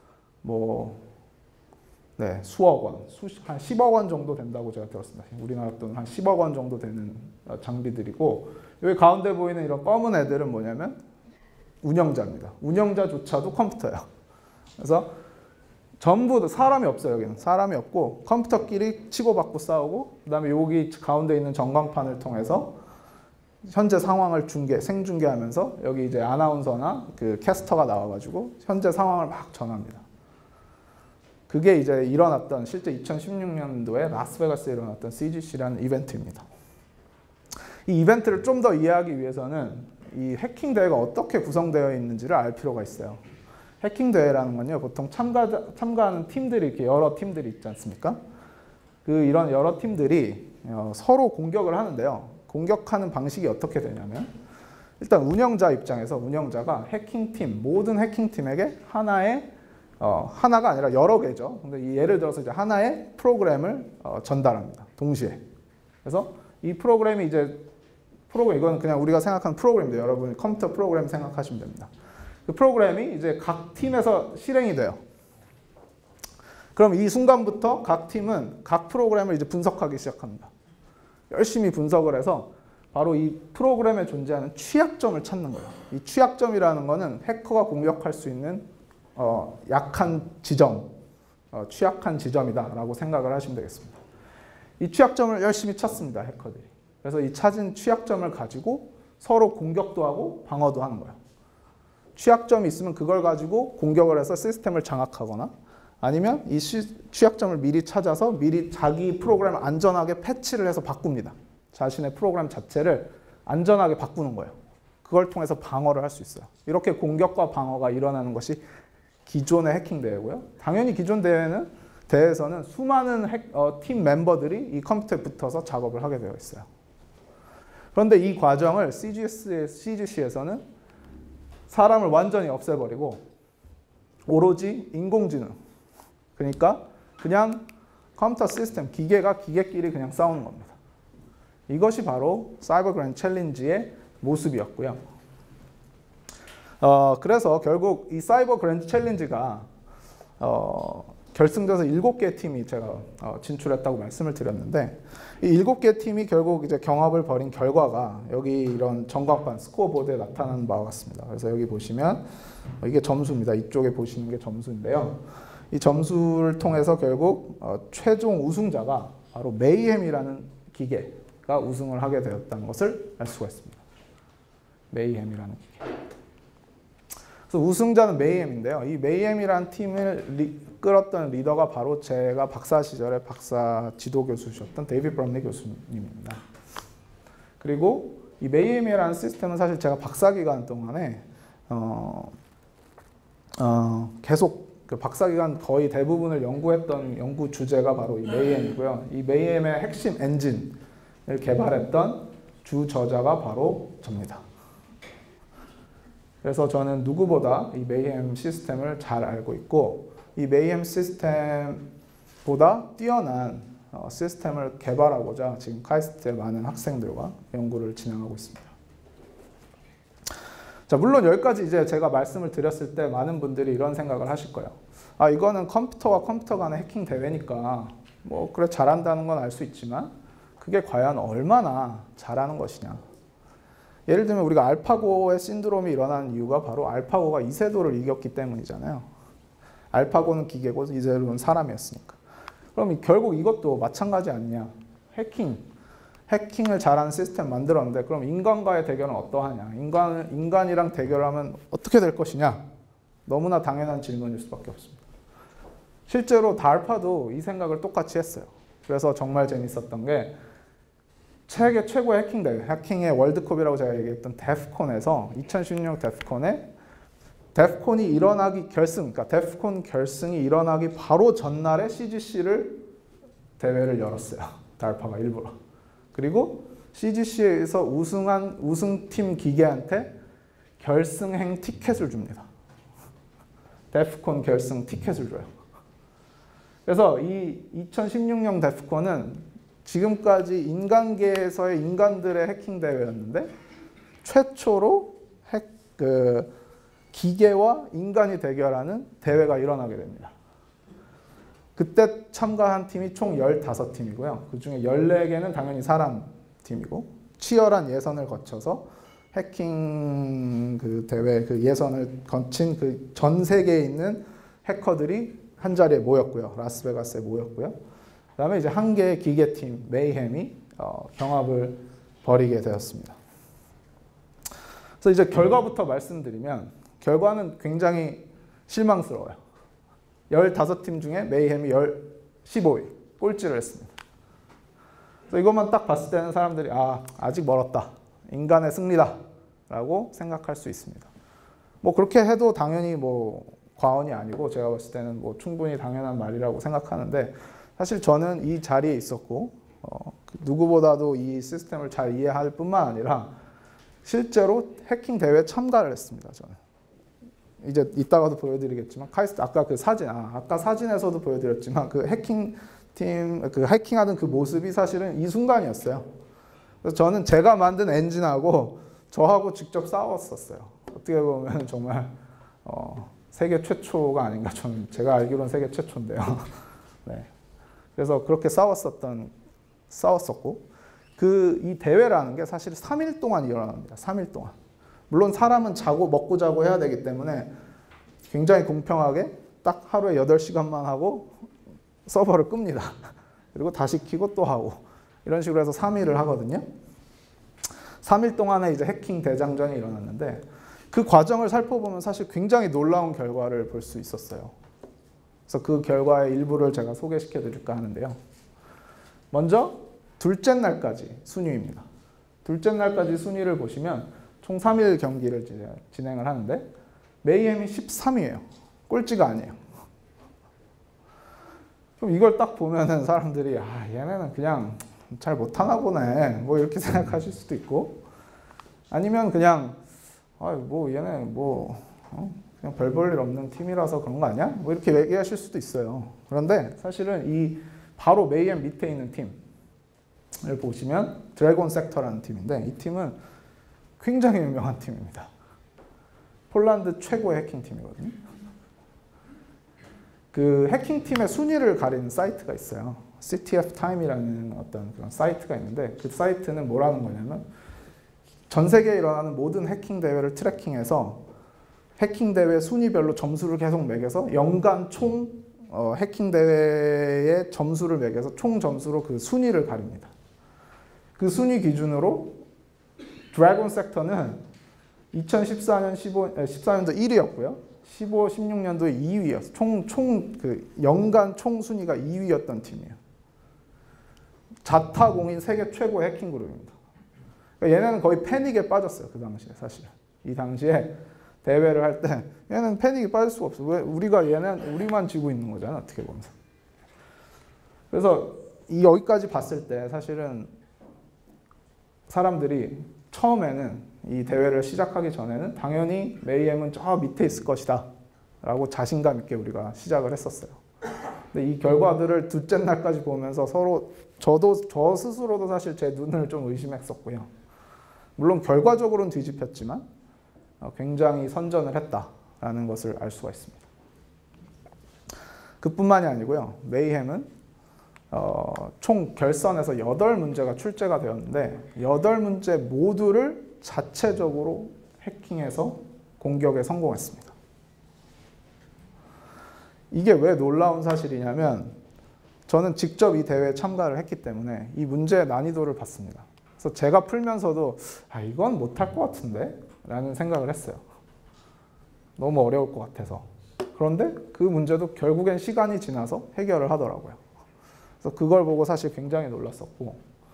뭐 네, 수억 원, 수, 한 십억 원 정도 된다고 제가 들었습니다. 우리나라 돈 한 십억 원 정도 되는 장비들이고 여기 가운데 보이는 이런 검은 애들은 뭐냐면 운영자입니다. 운영자조차도 컴퓨터예요. 그래서 전부 사람이 없어요. 여기는 사람이 없고 컴퓨터끼리 치고받고 싸우고 그다음에 여기 가운데 있는 전광판을 통해서 현재 상황을 중계, 생중계하면서 여기 이제 아나운서나 그 캐스터가 나와가지고 현재 상황을 막 전합니다. 그게 이제 일어났던 실제 이천십육 년도에 라스베가스에 일어났던 씨지씨라는 이벤트입니다. 이 이벤트를 좀 더 이해하기 위해서는 이 해킹 대회가 어떻게 구성되어 있는지를 알 필요가 있어요. 해킹 대회라는 건요, 보통 참가, 참가하는 팀들이 이렇게 여러 팀들이 있지 않습니까? 그 이런 여러 팀들이 어, 서로 공격을 하는데요. 공격하는 방식이 어떻게 되냐면 일단 운영자 입장에서 운영자가 해킹팀, 모든 해킹팀에게 하나의 어, 하나가 아니라 여러 개죠. 근데 이 예를 들어서 이제 하나의 프로그램을 어, 전달합니다. 동시에. 그래서 이 프로그램이 이제 프로그램 이건 그냥 우리가 생각하는 프로그램인데 여러분 컴퓨터 프로그램 생각하시면 됩니다. 그 프로그램이 이제 각 팀에서 실행이 돼요. 그럼 이 순간부터 각 팀은 각 프로그램을 이제 분석하기 시작합니다. 열심히 분석을 해서 바로 이 프로그램에 존재하는 취약점을 찾는 거예요. 이 취약점이라는 거는 해커가 공격할 수 있는 어, 약한 지점, 어, 취약한 지점이다라고 생각을 하시면 되겠습니다. 이 취약점을 열심히 찾습니다, 해커들이. 그래서 이 찾은 취약점을 가지고 서로 공격도 하고 방어도 하는 거예요. 취약점이 있으면 그걸 가지고 공격을 해서 시스템을 장악하거나 아니면 이 취약점을 미리 찾아서 미리 자기 프로그램을 안전하게 패치를 해서 바꿉니다. 자신의 프로그램 자체를 안전하게 바꾸는 거예요. 그걸 통해서 방어를 할 수 있어요. 이렇게 공격과 방어가 일어나는 것이 기존의 해킹 대회고요. 당연히 기존 대회는 대회에서는 수많은 핵, 어, 팀 멤버들이 이 컴퓨터에 붙어서 작업을 하게 되어 있어요. 그런데 이 과정을 씨지에스, 씨지씨에서는 사람을 완전히 없애버리고 오로지 인공지능, 그러니까 그냥 컴퓨터 시스템, 기계가 기계끼리 그냥 싸우는 겁니다. 이것이 바로 사이버 그랜드 챌린지의 모습이었고요. 어, 그래서 결국 이 사이버 그랜드 챌린지가 어, 결승전에서 일곱 개의 팀이 제가 어, 진출했다고 말씀을 드렸는데 이 일곱 개의 팀이 결국 이제 경합을 벌인 결과가 여기 이런 전광판 스코어보드에 나타나는 바와 같습니다. 그래서 여기 보시면 이게 점수입니다. 이쪽에 보시는 게 점수인데요. 이 점수를 통해서 결국 어, 최종 우승자가 바로 메이햄이라는 기계가 우승을 하게 되었다는 것을 알 수가 있습니다. 메이햄이라는 기계. 그래서 우승자는 메이햄인데요. 이 메이햄이라는 팀을 리, 끌었던 리더가 바로 제가 박사 시절에 박사 지도 교수셨던 데이비드 브럼리 교수님입니다. 그리고 이 메이햄이라는 시스템은 사실 제가 박사 기간 동안에 어, 어, 계속 그 박사 기간 거의 대부분을 연구했던 연구 주제가 바로 이 메이햄이고요. 이 메이햄의 핵심 엔진을 개발했던 주 저자가 바로 접니다. 그래서 저는 누구보다 이 메이햄 시스템을 잘 알고 있고 이 메이햄 시스템보다 뛰어난 어, 시스템을 개발하고자 지금 카이스트의 많은 학생들과 연구를 진행하고 있습니다. 자, 물론 여기까지 이제 제가 말씀을 드렸을 때 많은 분들이 이런 생각을 하실 거예요. 아, 이거는 컴퓨터와 컴퓨터 간의 해킹 대회니까 뭐 그래 잘한다는 건 알 수 있지만 그게 과연 얼마나 잘하는 것이냐. 예를 들면 우리가 알파고의 신드롬이 일어나는 이유가 바로 알파고가 이세돌을 이겼기 때문이잖아요. 알파고는 기계고 이세돌은 사람이었으니까. 그럼 결국 이것도 마찬가지 아니냐. 해킹. 해킹을 잘하는 시스템 만들었는데 그럼 인간과의 대결은 어떠하냐. 인간, 인간이랑 대결하면 어떻게 될 것이냐. 너무나 당연한 질문일 수밖에 없습니다. 실제로 달파도 이 생각을 똑같이 했어요. 그래서 정말 재밌었던 게 세계 최고의 해킹 대회, 해킹의 월드컵이라고 제가 얘기했던 데프콘에서 이천십육 년 데프콘에 데프콘이 일어나기 결승, 그러니까 데프콘 결승이 일어나기 바로 전날에 씨지씨를 대회를 열었어요. 달파가 일부러. 그리고 씨지씨에서 우승한 우승팀 기계한테 결승행 티켓을 줍니다. 데프콘 결승 티켓을 줘요. 그래서 이 이천십육 년 데프콘은 지금까지 인간계에서의 인간들의 해킹 대회였는데 최초로 핵, 그, 기계와 인간이 대결하는 대회가 일어나게 됩니다. 그때 참가한 팀이 총 열다섯 팀이고요. 그중에 열네 개는 당연히 사람 팀이고 치열한 예선을 거쳐서 해킹 그 대회 그 예선을 거친 그 전 세계에 있는 해커들이 한 자리에 모였고요. 라스베가스에 모였고요. 그 다음에 이제 한 개의 기계팀, 메이햄이 어, 경합을 벌이게 되었습니다. 그래서 이제 결과부터 말씀드리면 결과는 굉장히 실망스러워요. 열다섯 팀 중에 메이햄이 십오 위, 꼴찌를 했습니다. 그래서 이것만 딱 봤을 때는 사람들이 아, 아직 멀었다. 인간의 승리다. 라고 생각할 수 있습니다. 뭐 그렇게 해도 당연히 뭐 과언이 아니고 제가 봤을 때는 뭐 충분히 당연한 말이라고 생각하는데 사실 저는 이 자리에 있었고 어, 누구보다도 이 시스템을 잘 이해할 뿐만 아니라 실제로 해킹 대회에 참가를 했습니다. 저는 이제 이따가도 보여드리겠지만 카이스트 아까 그 사진 아, 아까 사진에서도 보여드렸지만 그 해킹 팀 그 해킹하는 그 모습이 사실은 이 순간이었어요. 그래서 저는 제가 만든 엔진하고 저하고 직접 싸웠었어요. 어떻게 보면 정말 어, 세계 최초가 아닌가. 저는 제가 알기로는 세계 최초인데요. 네. 그래서 그렇게 싸웠었던, 싸웠었고, 그, 이 대회라는 게 사실 삼 일 동안 일어납니다. 삼 일 동안. 물론 사람은 자고, 먹고 자고 해야 되기 때문에 굉장히 공평하게 딱 하루에 여덟 시간만 하고 서버를 끕니다. 그리고 다시 켜고 또 하고. 이런 식으로 해서 삼 일을 하거든요. 삼 일 동안에 이제 해킹 대장전이 일어났는데 그 과정을 살펴보면 사실 굉장히 놀라운 결과를 볼 수 있었어요. 그래서 그 결과의 일부를 제가 소개시켜 드릴까 하는데요. 먼저 둘째 날까지 순위입니다. 둘째 날까지 순위를 보시면 총 삼 일 경기를 진행을 하는데 메이햄이 십삼 위예요. 꼴찌가 아니에요. 그럼 이걸 딱 보면은 사람들이 아 얘네는 그냥 잘 못하나 보네 뭐 이렇게 생각하실 수도 있고 아니면 그냥 아 뭐 얘네 뭐 어? 그냥 별 볼 일 없는 팀이라서 그런 거 아니야? 뭐 이렇게 얘기하실 수도 있어요. 그런데 사실은 이 바로 메이햄 밑에 있는 팀을 보시면 드래곤 섹터라는 팀인데 이 팀은 굉장히 유명한 팀입니다. 폴란드 최고의 해킹 팀이거든요. 그 해킹 팀의 순위를 가리는 사이트가 있어요. 씨티에프 타임이라는 어떤 그런 사이트가 있는데 그 사이트는 뭐라는 거냐면 전 세계에 일어나는 모든 해킹 대회를 트래킹해서 해킹 대회 순위별로 점수를 계속 매겨서 연간 총 어, 해킹 대회의 점수를 매겨서 총 점수로 그 순위를 가립니다. 그 순위 기준으로 드래곤 섹터는 이천십사 년 십오, 십사 년도 일 위였고요. 십오, 십육 년도에 이 위였어요. 총, 총, 그 연간 총 순위가 이 위였던 팀이에요. 자타공인 세계 최고 해킹 그룹입니다. 그러니까 얘네는 거의 패닉에 빠졌어요. 그 당시에 사실. 이 당시에 대회를 할 때 얘는 패닉에 빠질 수가 없어. 왜 우리가 얘는 우리만 지고 있는 거잖아. 어떻게 보면. 그래서 이 여기까지 봤을 때 사실은 사람들이 처음에는 이 대회를 시작하기 전에는 당연히 메이햄은 저 밑에 있을 것이다 라고 자신감 있게 우리가 시작을 했었어요. 근데 이 결과들을 둘째 날까지 보면서 서로 저도 저 스스로도 사실 제 눈을 좀 의심했었고요. 물론 결과적으로는 뒤집혔지만 굉장히 선전을 했다라는 것을 알 수가 있습니다. 그뿐만이 아니고요. 메이햄은 어, 총 결선에서 여덟 문제가 출제가 되었는데 여덟 문제 모두를 자체적으로 해킹해서 공격에 성공했습니다. 이게 왜 놀라운 사실이냐면 저는 직접 이 대회에 참가를 했기 때문에 이 문제의 난이도를 봤습니다. 그래서 제가 풀면서도 아, 이건 못할 것 같은데? 라는 생각을 했어요. 너무 어려울 것 같아서. 그런데 그 문제도 결국엔 시간이 지나서 해결을 하더라고요. 그래서 그걸 보고 사실 굉장히 놀랐었고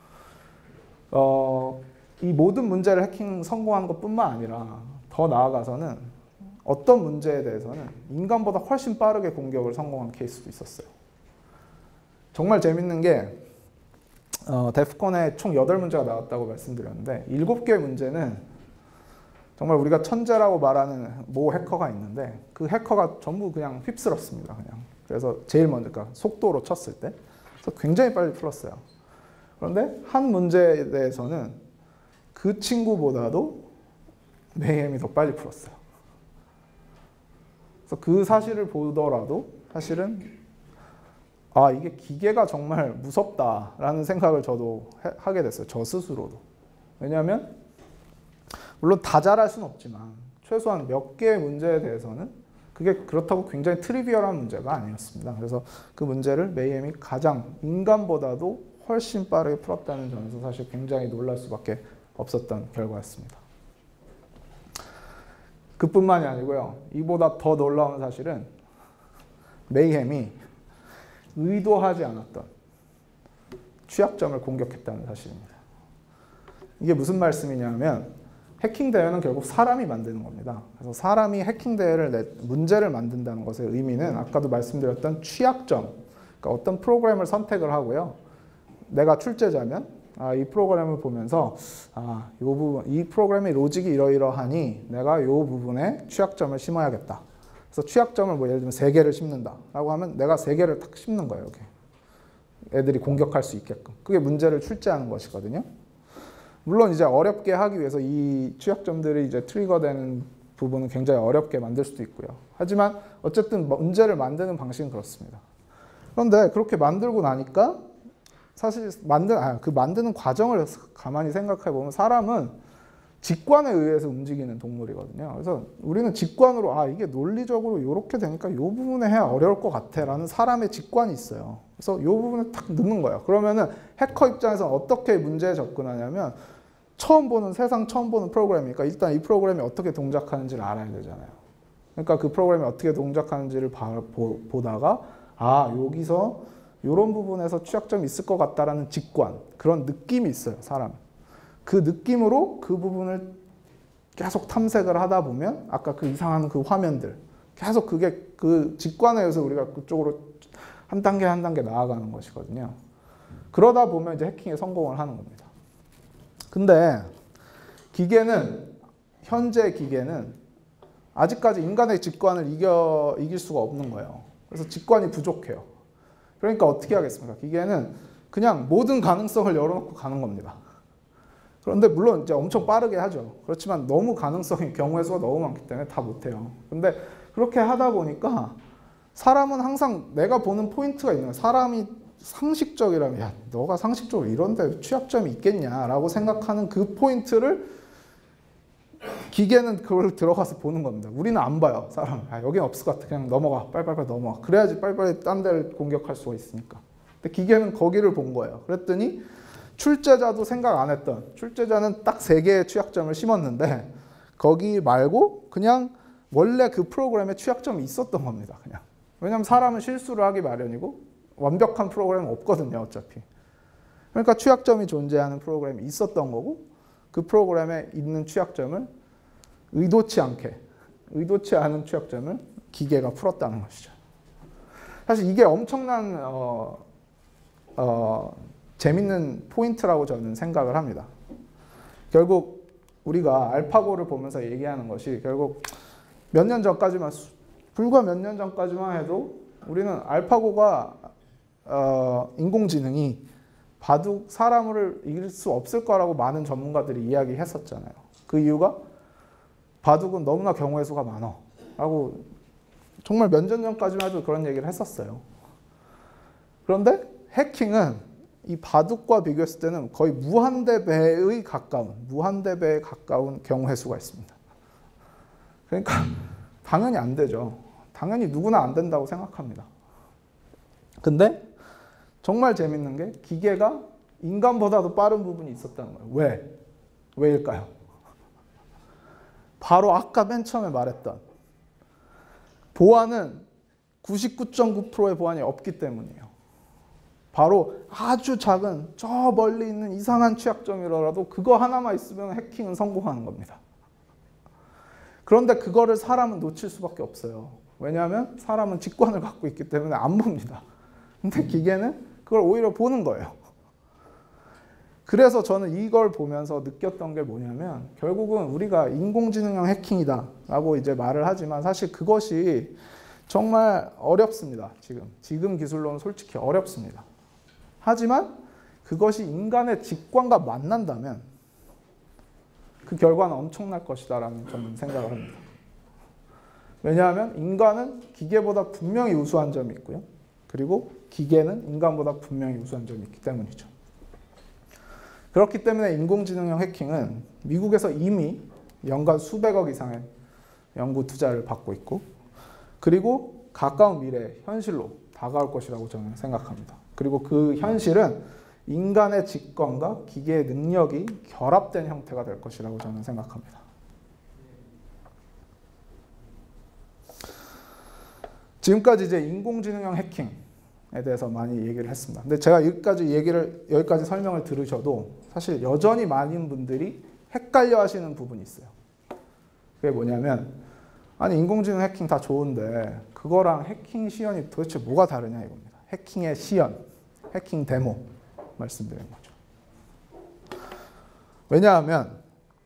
어, 이 모든 문제를 해킹 성공한 것뿐만 아니라 더 나아가서는 어떤 문제에 대해서는 인간보다 훨씬 빠르게 공격을 성공한 케이스도 있었어요. 정말 재밌는 게 어, 데프콘에 총 여덟 문제가 나왔다고 말씀드렸는데 일곱 개의 문제는 정말 우리가 천재라고 말하는 모 해커가 있는데 그 해커가 전부 그냥 휩쓸었습니다. 그냥. 그래서 제일 먼저 그러니까 속도로 쳤을 때 그래서 굉장히 빨리 풀었어요. 그런데 한 문제에 대해서는 그 친구보다도 메이엠이 더 빨리 풀었어요. 그래서 그 사실을 보더라도 사실은 아, 이게 기계가 정말 무섭다라는 생각을 저도 해, 하게 됐어요. 저 스스로도. 왜냐하면 물론 다 잘할 수는 없지만 최소한 몇 개의 문제에 대해서는 그게 그렇다고 굉장히 트리비얼한 문제가 아니었습니다. 그래서 그 문제를 메이엠이 가장 인간보다도 훨씬 빠르게 풀었다는 점에서 사실 굉장히 놀랄 수밖에 없었던 결과였습니다. 그뿐만이 아니고요. 이보다 더 놀라운 사실은 메이엠이 의도하지 않았던 취약점을 공격했다는 사실입니다. 이게 무슨 말씀이냐면 해킹 대회는 결국 사람이 만드는 겁니다. 그래서 사람이 해킹 대회를 내, 문제를 만든다는 것의 의미는 아까도 말씀드렸던 취약점, 그러니까 어떤 프로그램을 선택을 하고요. 내가 출제자면 아, 이 프로그램을 보면서 아, 이 부분, 이 프로그램의 로직이 이러이러하니 내가 이 부분에 취약점을 심어야겠다. 그래서 취약점을 뭐 예를 들면 세 개를 심는다라고 하면 내가 세 개를 탁 심는 거예요. 여기. 애들이 공격할 수 있게끔. 그게 문제를 출제하는 것이거든요. 물론 이제 어렵게 하기 위해서 이 취약점들이 이제 트리거되는 부분은 굉장히 어렵게 만들 수도 있고요. 하지만 어쨌든 문제를 만드는 방식은 그렇습니다. 그런데 그렇게 만들고 나니까 사실 만든 아, 그 만드는 과정을 가만히 생각해 보면 사람은 직관에 의해서 움직이는 동물이거든요. 그래서 우리는 직관으로 아 이게 논리적으로 이렇게 되니까 이 부분에 해야 어려울 것 같아라는 사람의 직관이 있어요. 그래서 이 부분에 딱 넣는 거예요. 그러면은 해커 입장에서 어떻게 문제에 접근하냐면 처음 보는 세상 처음 보는 프로그램이니까 일단 이 프로그램이 어떻게 동작하는지를 알아야 되잖아요. 그러니까 그 프로그램이 어떻게 동작하는지를 봐, 보, 보다가 아 여기서 이런 부분에서 취약점이 있을 것 같다라는 직관, 그런 느낌이 있어요, 사람은. 그 느낌으로 그 부분을 계속 탐색을 하다 보면 아까 그 이상한 그 화면들 계속 그게 그 직관에 의해서 우리가 그쪽으로 한 단계 한 단계 나아가는 것이거든요. 그러다 보면 이제 해킹에 성공을 하는 겁니다. 근데 기계는 현재 기계는 아직까지 인간의 직관을 이겨, 이길 수가 없는 거예요. 그래서 직관이 부족해요. 그러니까 어떻게 하겠습니까? 기계는 그냥 모든 가능성을 열어놓고 가는 겁니다. 그런데 물론 이제 엄청 빠르게 하죠. 그렇지만 너무 가능성이 경우의 수가 너무 많기 때문에 다 못해요. 근데 그렇게 하다 보니까 사람은 항상 내가 보는 포인트가 있는 거예요. 사람이 상식적이라면 야 너가 상식적으로 이런데 취약점이 있겠냐라고 생각하는 그 포인트를 기계는 그걸 들어가서 보는 겁니다. 우리는 안 봐요. 사람 아, 여기는 없을 것 같아. 그냥 넘어가. 빨리빨리 넘어가. 그래야지 빨리빨리 딴 데를 공격할 수가 있으니까. 근데 기계는 거기를 본 거예요. 그랬더니 출제자도 생각 안 했던 출제자는 딱 세 개의 취약점을 심었는데 거기 말고 그냥 원래 그 프로그램에 취약점이 있었던 겁니다. 그냥. 왜냐하면 사람은 실수를 하기 마련이고 완벽한 프로그램은 없거든요. 어차피. 그러니까 취약점이 존재하는 프로그램이 있었던 거고 그 프로그램에 있는 취약점을 의도치 않게 의도치 않은 취약점을 기계가 풀었다는 것이죠. 사실 이게 엄청난 어, 어, 재밌는 포인트라고 저는 생각을 합니다. 결국 우리가 알파고를 보면서 얘기하는 것이 결국 몇 년 전까지만 불과 몇 년 전까지만 해도 우리는 알파고가 어, 인공지능이 바둑 사람을 이길 수 없을 거라고 많은 전문가들이 이야기했었잖아요. 그 이유가 바둑은 너무나 경우의 수가 많아 라고 정말 몇 년 전까지만 해도 그런 얘기를 했었어요. 그런데 해킹은 이 바둑과 비교했을 때는 거의 무한대배의 가까운, 무한대배에 가까운 경우의 수가 있습니다. 그러니까 당연히 안 되죠. 당연히 누구나 안 된다고 생각합니다. 근데 정말 재밌는 게 기계가 인간보다도 빠른 부분이 있었다는 거예요. 왜? 왜일까요? 바로 아까 맨 처음에 말했던 보안은 구십구 점 구 퍼센트의 보안이 없기 때문이에요. 바로 아주 작은 저 멀리 있는 이상한 취약점이라도 그거 하나만 있으면 해킹은 성공하는 겁니다. 그런데 그거를 사람은 놓칠 수밖에 없어요. 왜냐하면 사람은 직관을 갖고 있기 때문에 안 봅니다. 근데 기계는 그걸 오히려 보는 거예요. 그래서 저는 이걸 보면서 느꼈던 게 뭐냐면 결국은 우리가 인공지능형 해킹이다 라고 이제 말을 하지만 사실 그것이 정말 어렵습니다. 지금. 지금 기술로는 솔직히 어렵습니다. 하지만 그것이 인간의 직관과 만난다면 그 결과는 엄청날 것이다라는 저는 생각을 합니다. 왜냐하면 인간은 기계보다 분명히 우수한 점이 있고요. 그리고 기계는 인간보다 분명히 우수한 점이 있기 때문이죠. 그렇기 때문에 인공지능형 해킹은 미국에서 이미 연간 수백억 이상의 연구 투자를 받고 있고 그리고 가까운 미래 현실로 다가올 것이라고 저는 생각합니다. 그리고 그 현실은 인간의 직관과 기계의 능력이 결합된 형태가 될 것이라고 저는 생각합니다. 지금까지 이제 인공지능형 해킹에 대해서 많이 얘기를 했습니다. 근데 제가 여기까지 얘기를, 여기까지 설명을 들으셔도 사실 여전히 많은 분들이 헷갈려 하시는 부분이 있어요. 그게 뭐냐면, 아니, 인공지능 해킹 다 좋은데, 그거랑 해킹 시연이 도대체 뭐가 다르냐 이겁니다. 해킹의 시연, 해킹 데모 말씀드린 거죠. 왜냐하면,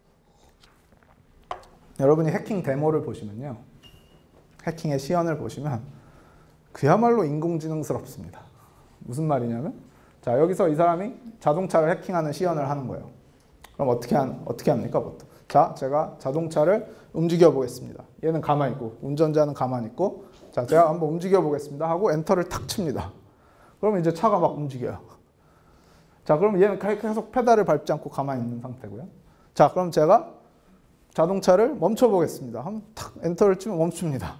여러분이 해킹 데모를 보시면요. 해킹의 시연을 보시면 그야말로 인공지능스럽습니다. 무슨 말이냐면 자 여기서 이 사람이 자동차를 해킹하는 시연을 하는 거예요. 그럼 어떻게, 한, 어떻게 합니까 보통? 자 제가 자동차를 움직여 보겠습니다. 얘는 가만히 있고 운전자는 가만히 있고 자 제가 한번 움직여 보겠습니다 하고 엔터를 탁 칩니다. 그러면 이제 차가 막 움직여요. 자 그럼 얘는 계속 페달을 밟지 않고 가만히 있는 상태고요. 자 그럼 제가 자동차를 멈춰 보겠습니다. 한번 탁 엔터를 치면 멈춥니다.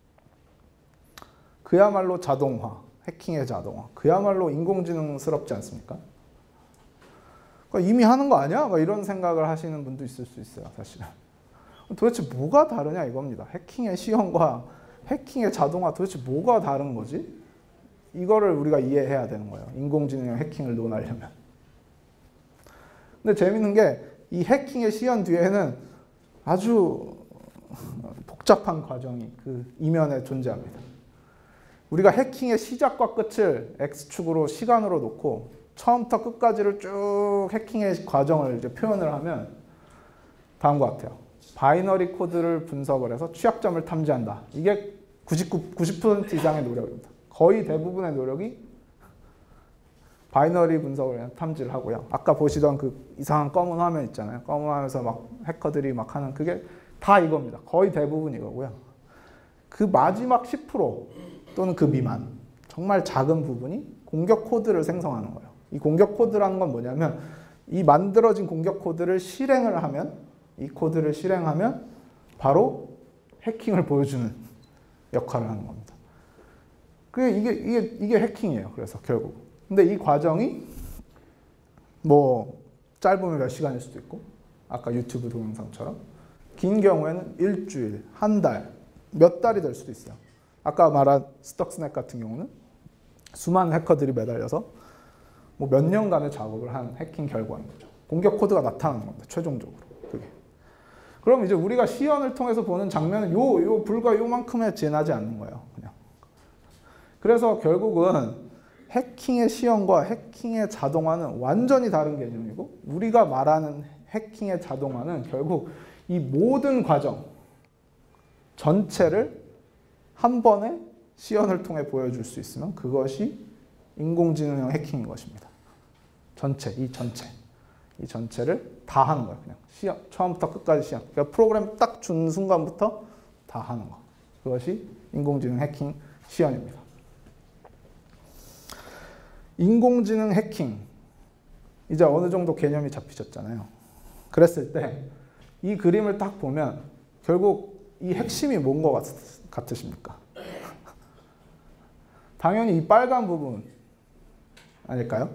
그야말로 자동화, 해킹의 자동화. 그야말로 인공지능스럽지 않습니까? 그러니까 이미 하는 거 아니야? 막 이런 생각을 하시는 분도 있을 수 있어요, 사실은. 도대체 뭐가 다르냐 이겁니다. 해킹의 시연과 해킹의 자동화 도대체 뭐가 다른 거지? 이거를 우리가 이해해야 되는 거예요. 인공지능형 해킹을 논하려면. 근데 재밌는 게 이 해킹의 시연 뒤에는 아주 복잡한 과정이 그 이면에 존재합니다. 우리가 해킹의 시작과 끝을 X축으로 시간으로 놓고 처음부터 끝까지를 쭉 해킹의 과정을 이제 표현을 하면 다음과 같아요. 바이너리 코드를 분석을 해서 취약점을 탐지한다. 이게 구십구, 구십 퍼센트 이상의 노력입니다. 거의 대부분의 노력이 바이너리 분석을 탐지를 하고요. 아까 보시던 그 이상한 검은 화면 있잖아요. 검은 화면에서 막 해커들이 막 하는 그게 다 이겁니다. 거의 대부분 이거고요. 그 마지막 십 퍼센트 또는 그 미만, 정말 작은 부분이 공격 코드를 생성하는 거예요. 이 공격 코드라는 건 뭐냐면 이 만들어진 공격 코드를 실행을 하면 이 코드를 실행하면 바로 해킹을 보여주는 역할을 하는 겁니다. 그게 이게 이게 이게 해킹이에요. 그래서 결국. 근데 이 과정이 뭐 짧으면 몇 시간일 수도 있고 아까 유튜브 동영상처럼 긴 경우에는 일주일, 한 달, 몇 달이 될 수도 있어요. 아까 말한 스톡스넷 같은 경우는 수많은 해커들이 매달려서 뭐 몇 년간의 작업을 한 해킹 결과인 거죠. 공격 코드가 나타나는 겁니다. 최종적으로. 그게. 그럼 이제 우리가 시연을 통해서 보는 장면은 요, 요 불과 요만큼에 지나지 않는 거예요. 그냥. 그래서 결국은 해킹의 시연과 해킹의 자동화는 완전히 다른 개념이고 우리가 말하는 해킹의 자동화는 결국 이 모든 과정 전체를 한 번에 시연을 통해 보여줄 수 있으면 그것이 인공지능형 해킹인 것입니다. 전체, 이 전체. 이 전체를 다 하는 거예요. 그냥 시연, 처음부터 끝까지 시연. 그러니까 프로그램 딱 준 순간부터 다 하는 거. 그것이 인공지능 해킹 시연입니다. 인공지능 해킹, 이제 어느 정도 개념이 잡히셨잖아요. 그랬을 때 이 그림을 딱 보면 결국 이 핵심이 뭔 것 같으십니까? 당연히 이 빨간 부분 아닐까요?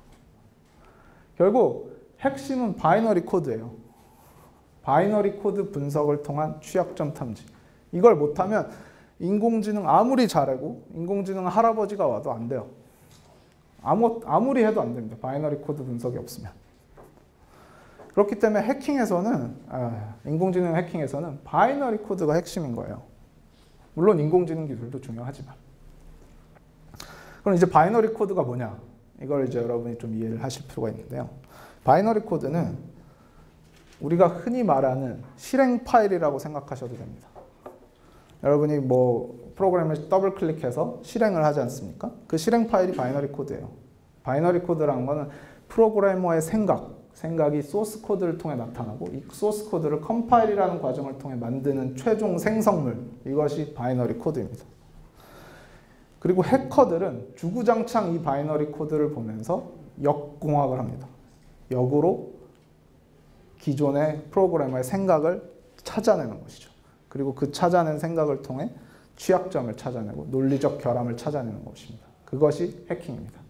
결국 핵심은 바이너리 코드예요. 바이너리 코드 분석을 통한 취약점 탐지. 이걸 못하면 인공지능 아무리 잘하고 인공지능 할아버지가 와도 안 돼요. 아무, 아무리 해도 안 됩니다. 바이너리 코드 분석이 없으면. 그렇기 때문에 해킹에서는 아, 인공지능 해킹에서는 바이너리 코드가 핵심인 거예요. 물론 인공지능 기술도 중요하지만. 그럼 이제 바이너리 코드가 뭐냐? 이걸 이제 여러분이 좀 이해를 하실 필요가 있는데요. 바이너리 코드는 우리가 흔히 말하는 실행 파일이라고 생각하셔도 됩니다. 여러분이 뭐 프로그램을 더블 클릭해서 실행을 하지 않습니까? 그 실행 파일이 바이너리 코드예요. 바이너리 코드라는 거는 프로그래머의 생각, 생각이 소스 코드를 통해 나타나고 이 소스 코드를 컴파일이라는 과정을 통해 만드는 최종 생성물, 이것이 바이너리 코드입니다. 그리고 해커들은 주구장창 이 바이너리 코드를 보면서 역공학을 합니다. 역으로 기존의 프로그래머의 생각을 찾아내는 것이죠. 그리고 그 찾아낸 생각을 통해 취약점을 찾아내고 논리적 결함을 찾아내는 것입니다. 그것이 해킹입니다.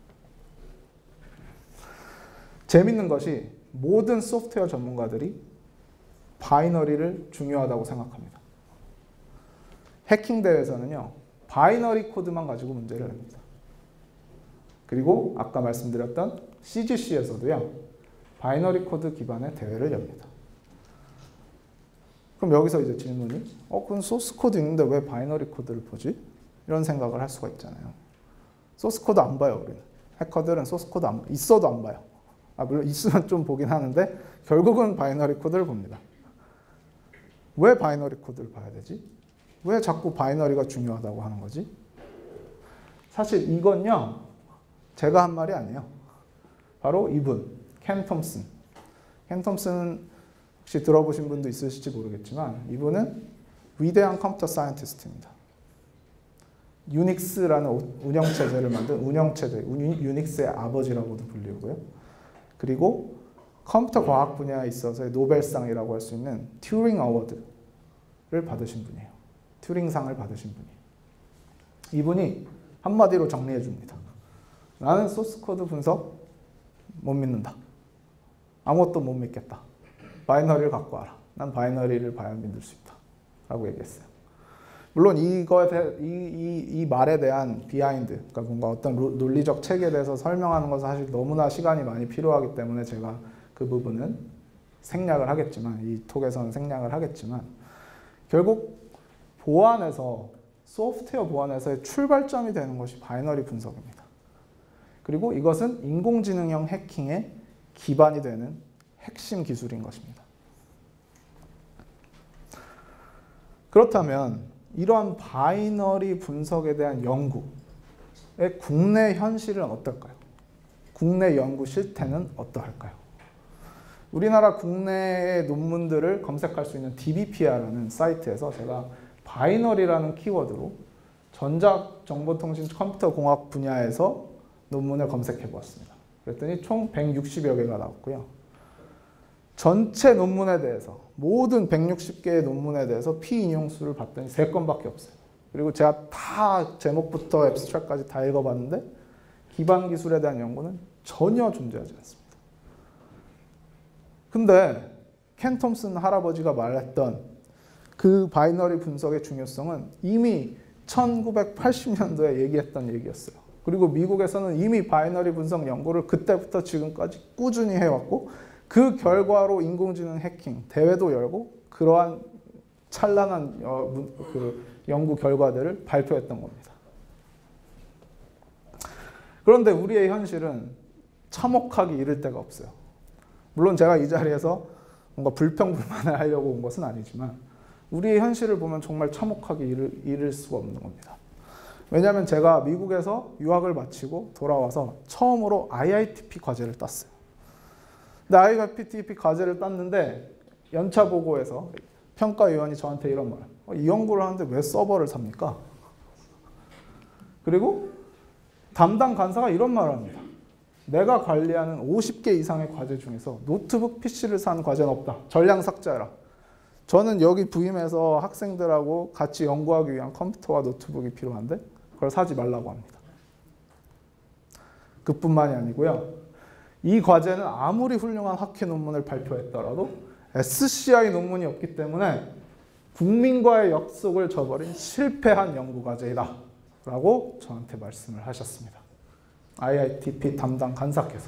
재밌는 것이 모든 소프트웨어 전문가들이 바이너리를 중요하다고 생각합니다. 해킹 대회에서는요, 바이너리 코드만 가지고 문제를 냅니다. 그리고 아까 말씀드렸던 씨지씨에서도요, 바이너리 코드 기반의 대회를 엽니다. 그럼 여기서 이제 질문이, 어, 그럼 소스 코드 있는데 왜 바이너리 코드를 보지? 이런 생각을 할 수가 있잖아요. 소스 코드 안 봐요, 우리는. 해커들은 소스 코드 안, 있어도 안 봐요. 아, 물론 있으면 좀 보긴 하는데 결국은 바이너리 코드를 봅니다. 왜 바이너리 코드를 봐야 되지? 왜 자꾸 바이너리가 중요하다고 하는 거지? 사실 이건요, 제가 한 말이 아니에요. 바로 이분, 켄 톰슨. 켄 톰슨은 혹시 들어보신 분도 있으실지 모르겠지만 이분은 위대한 컴퓨터 사이언티스트입니다. 유닉스라는 운영체제를 만든 운영체제, 유닉스의 아버지라고도 불리고요. 그리고 컴퓨터 과학 분야에 있어서의 노벨상이라고 할 수 있는 튜링 어워드를 받으신 분이에요. 튜링상을 받으신 분이에요. 이분이 한마디로 정리해 줍니다. 나는 소스 코드 분석 못 믿는다. 아무것도 못 믿겠다. 바이너리를 갖고 와라. 난 바이너리를 봐야 믿을 수 있다. 라고 얘기했어요. 물론 이거에 대해, 이, 이, 이 말에 대한 비하인드, 그러니까 뭔가 어떤 논리적 책에 대해서 설명하는 것은 사실 너무나 시간이 많이 필요하기 때문에 제가 그 부분은 생략을 하겠지만, 이 톡에서는 생략을 하겠지만, 결국 보안에서, 소프트웨어 보안에서의 출발점이 되는 것이 바이너리 분석입니다. 그리고 이것은 인공지능형 해킹의 기반이 되는 핵심 기술인 것입니다. 그렇다면 이러한 바이너리 분석에 대한 연구의 국내 현실은 어떨까요? 국내 연구 실태는 어떠할까요? 우리나라 국내의 논문들을 검색할 수 있는 디비피아라는 사이트에서 제가 바이너리라는 키워드로 전자정보통신 컴퓨터공학 분야에서 논문을 검색해 보았습니다. 그랬더니 총 백육십여 개가 나왔고요. 전체 논문에 대해서, 모든 백육십 개의 논문에 대해서 피인용수를 봤더니 세 건밖에 없어요. 그리고 제가 다 제목부터 앱스트랙까지 다 읽어봤는데 기반 기술에 대한 연구는 전혀 존재하지 않습니다. 근데 켄 톰슨 할아버지가 말했던 그 바이너리 분석의 중요성은 이미 천구백팔십 년도에 얘기했던 얘기였어요. 그리고 미국에서는 이미 바이너리 분석 연구를 그때부터 지금까지 꾸준히 해왔고, 그 결과로 인공지능 해킹 대회도 열고 그러한 찬란한 그 연구 결과들을 발표했던 겁니다. 그런데 우리의 현실은 참혹하기 이를 데가 없어요. 물론 제가 이 자리에서 뭔가 불평불만을 하려고 온 것은 아니지만 우리의 현실을 보면 정말 참혹하기 이를, 이를 수가 없는 겁니다. 왜냐하면 제가 미국에서 유학을 마치고 돌아와서 처음으로 아이아이티피 과제를 땄어요. 근데 아이아이티피 과제를 땄는데 연차 보고에서 평가위원이 저한테 이런 말, 이 연구를 하는데 왜 서버를 삽니까? 그리고 담당 간사가 이런 말을 합니다. 내가 관리하는 오십 개 이상의 과제 중에서 노트북 피씨를 산 과제는 없다. 전량 삭제하라. 저는 여기 부임해서 학생들하고 같이 연구하기 위한 컴퓨터와 노트북이 필요한데 그걸 사지 말라고 합니다. 그뿐만이 아니고요. 이 과제는 아무리 훌륭한 학회 논문을 발표했더라도 에스씨아이 논문이 없기 때문에 국민과의 약속을 저버린 실패한 연구과제이다 라고 저한테 말씀을 하셨습니다. 아이아이티피 담당 간사께서.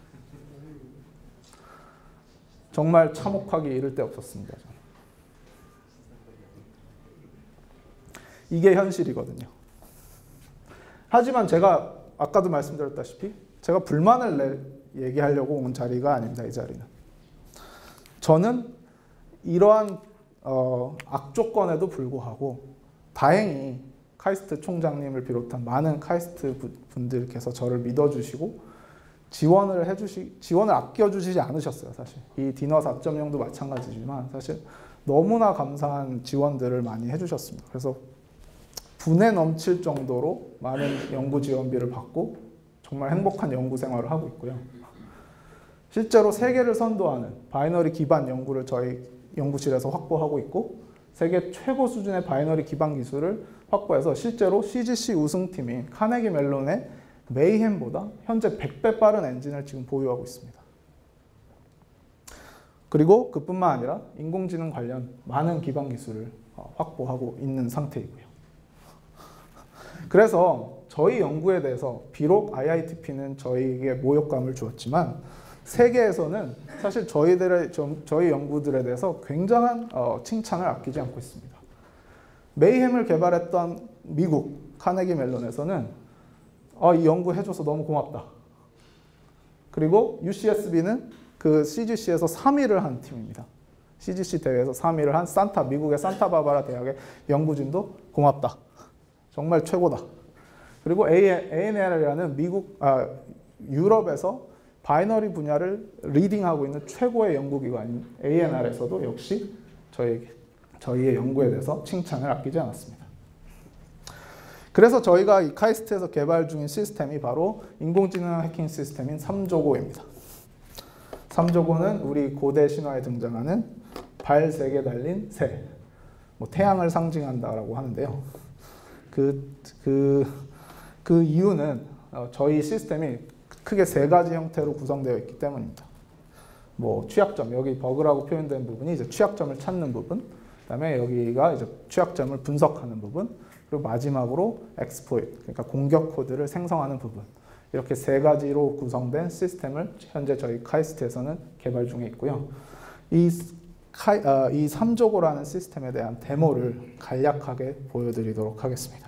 정말 참혹하기 이를 데 없었습니다. 저는. 이게 현실이거든요. 하지만 제가 아까도 말씀드렸다시피 제가 불만을 내, 얘기하려고 온 자리가 아닙니다. 이 자리는. 저는 이러한 어, 악조건에도 불구하고 다행히 카이스트 총장님을 비롯한 많은 카이스트 분들께서 저를 믿어주시고 지원을 해주시, 지원을 아껴주시지 않으셨어요. 사실 이 디너 사 점 영도 마찬가지지만 사실 너무나 감사한 지원들을 많이 해주셨습니다. 그래서 분에 넘칠 정도로 많은 연구 지원비를 받고 정말 행복한 연구 생활을 하고 있고요. 실제로 세계를 선도하는 바이너리 기반 연구를 저희 연구실에서 확보하고 있고 세계 최고 수준의 바이너리 기반 기술을 확보해서 실제로 씨지씨 우승팀인 카네기 멜론의 메이햄보다 현재 백 배 빠른 엔진을 지금 보유하고 있습니다. 그리고 그뿐만 아니라 인공지능 관련 많은 기반 기술을 확보하고 있는 상태이고요. 그래서 저희 연구에 대해서 비록 아이아이티피는 저희에게 모욕감을 주었지만 세계에서는 사실 저희들의 저희 연구들에 대해서 굉장한 어, 칭찬을 아끼지 않고 있습니다. 메이햄을 개발했던 미국 카네기 멜론에서는 어, 이 연구 해줘서 너무 고맙다. 그리고 유씨에스비는 그 씨지씨에서 삼 위를 한 팀입니다. 씨지씨 대회에서 삼 위를 한 산타 미국의 산타바바라 대학의 연구진도 고맙다. 정말 최고다. 그리고 에이엔엘이라는 미국 아, 유럽에서 바이너리 분야를 리딩하고 있는 최고의 연구기관인 에이엔알에서도 역시 저희, 저희의 연구에 대해서 칭찬을 아끼지 않았습니다. 그래서 저희가 이 카이스트에서 개발 중인 시스템이 바로 인공지능 해킹 시스템인 삼조고입니다. 삼조고는 우리 고대 신화에 등장하는 발 세 개 달린 새, 뭐 태양을 상징한다라고 하는데요. 그, 그, 그 이유는 저희 시스템이 크게 세 가지 형태로 구성되어 있기 때문입니다. 뭐 취약점, 여기 버그라고 표현된 부분이 이제 취약점을 찾는 부분, 그다음에 여기가 이제 취약점을 분석하는 부분, 그리고 마지막으로 exploit, 그러니까 공격 코드를 생성하는 부분. 이렇게 세 가지로 구성된 시스템을 현재 저희 카이스트에서는 개발 중에 있고요. 이, 카이, 어, 이 삼조고라는 시스템에 대한 데모를 간략하게 보여드리도록 하겠습니다.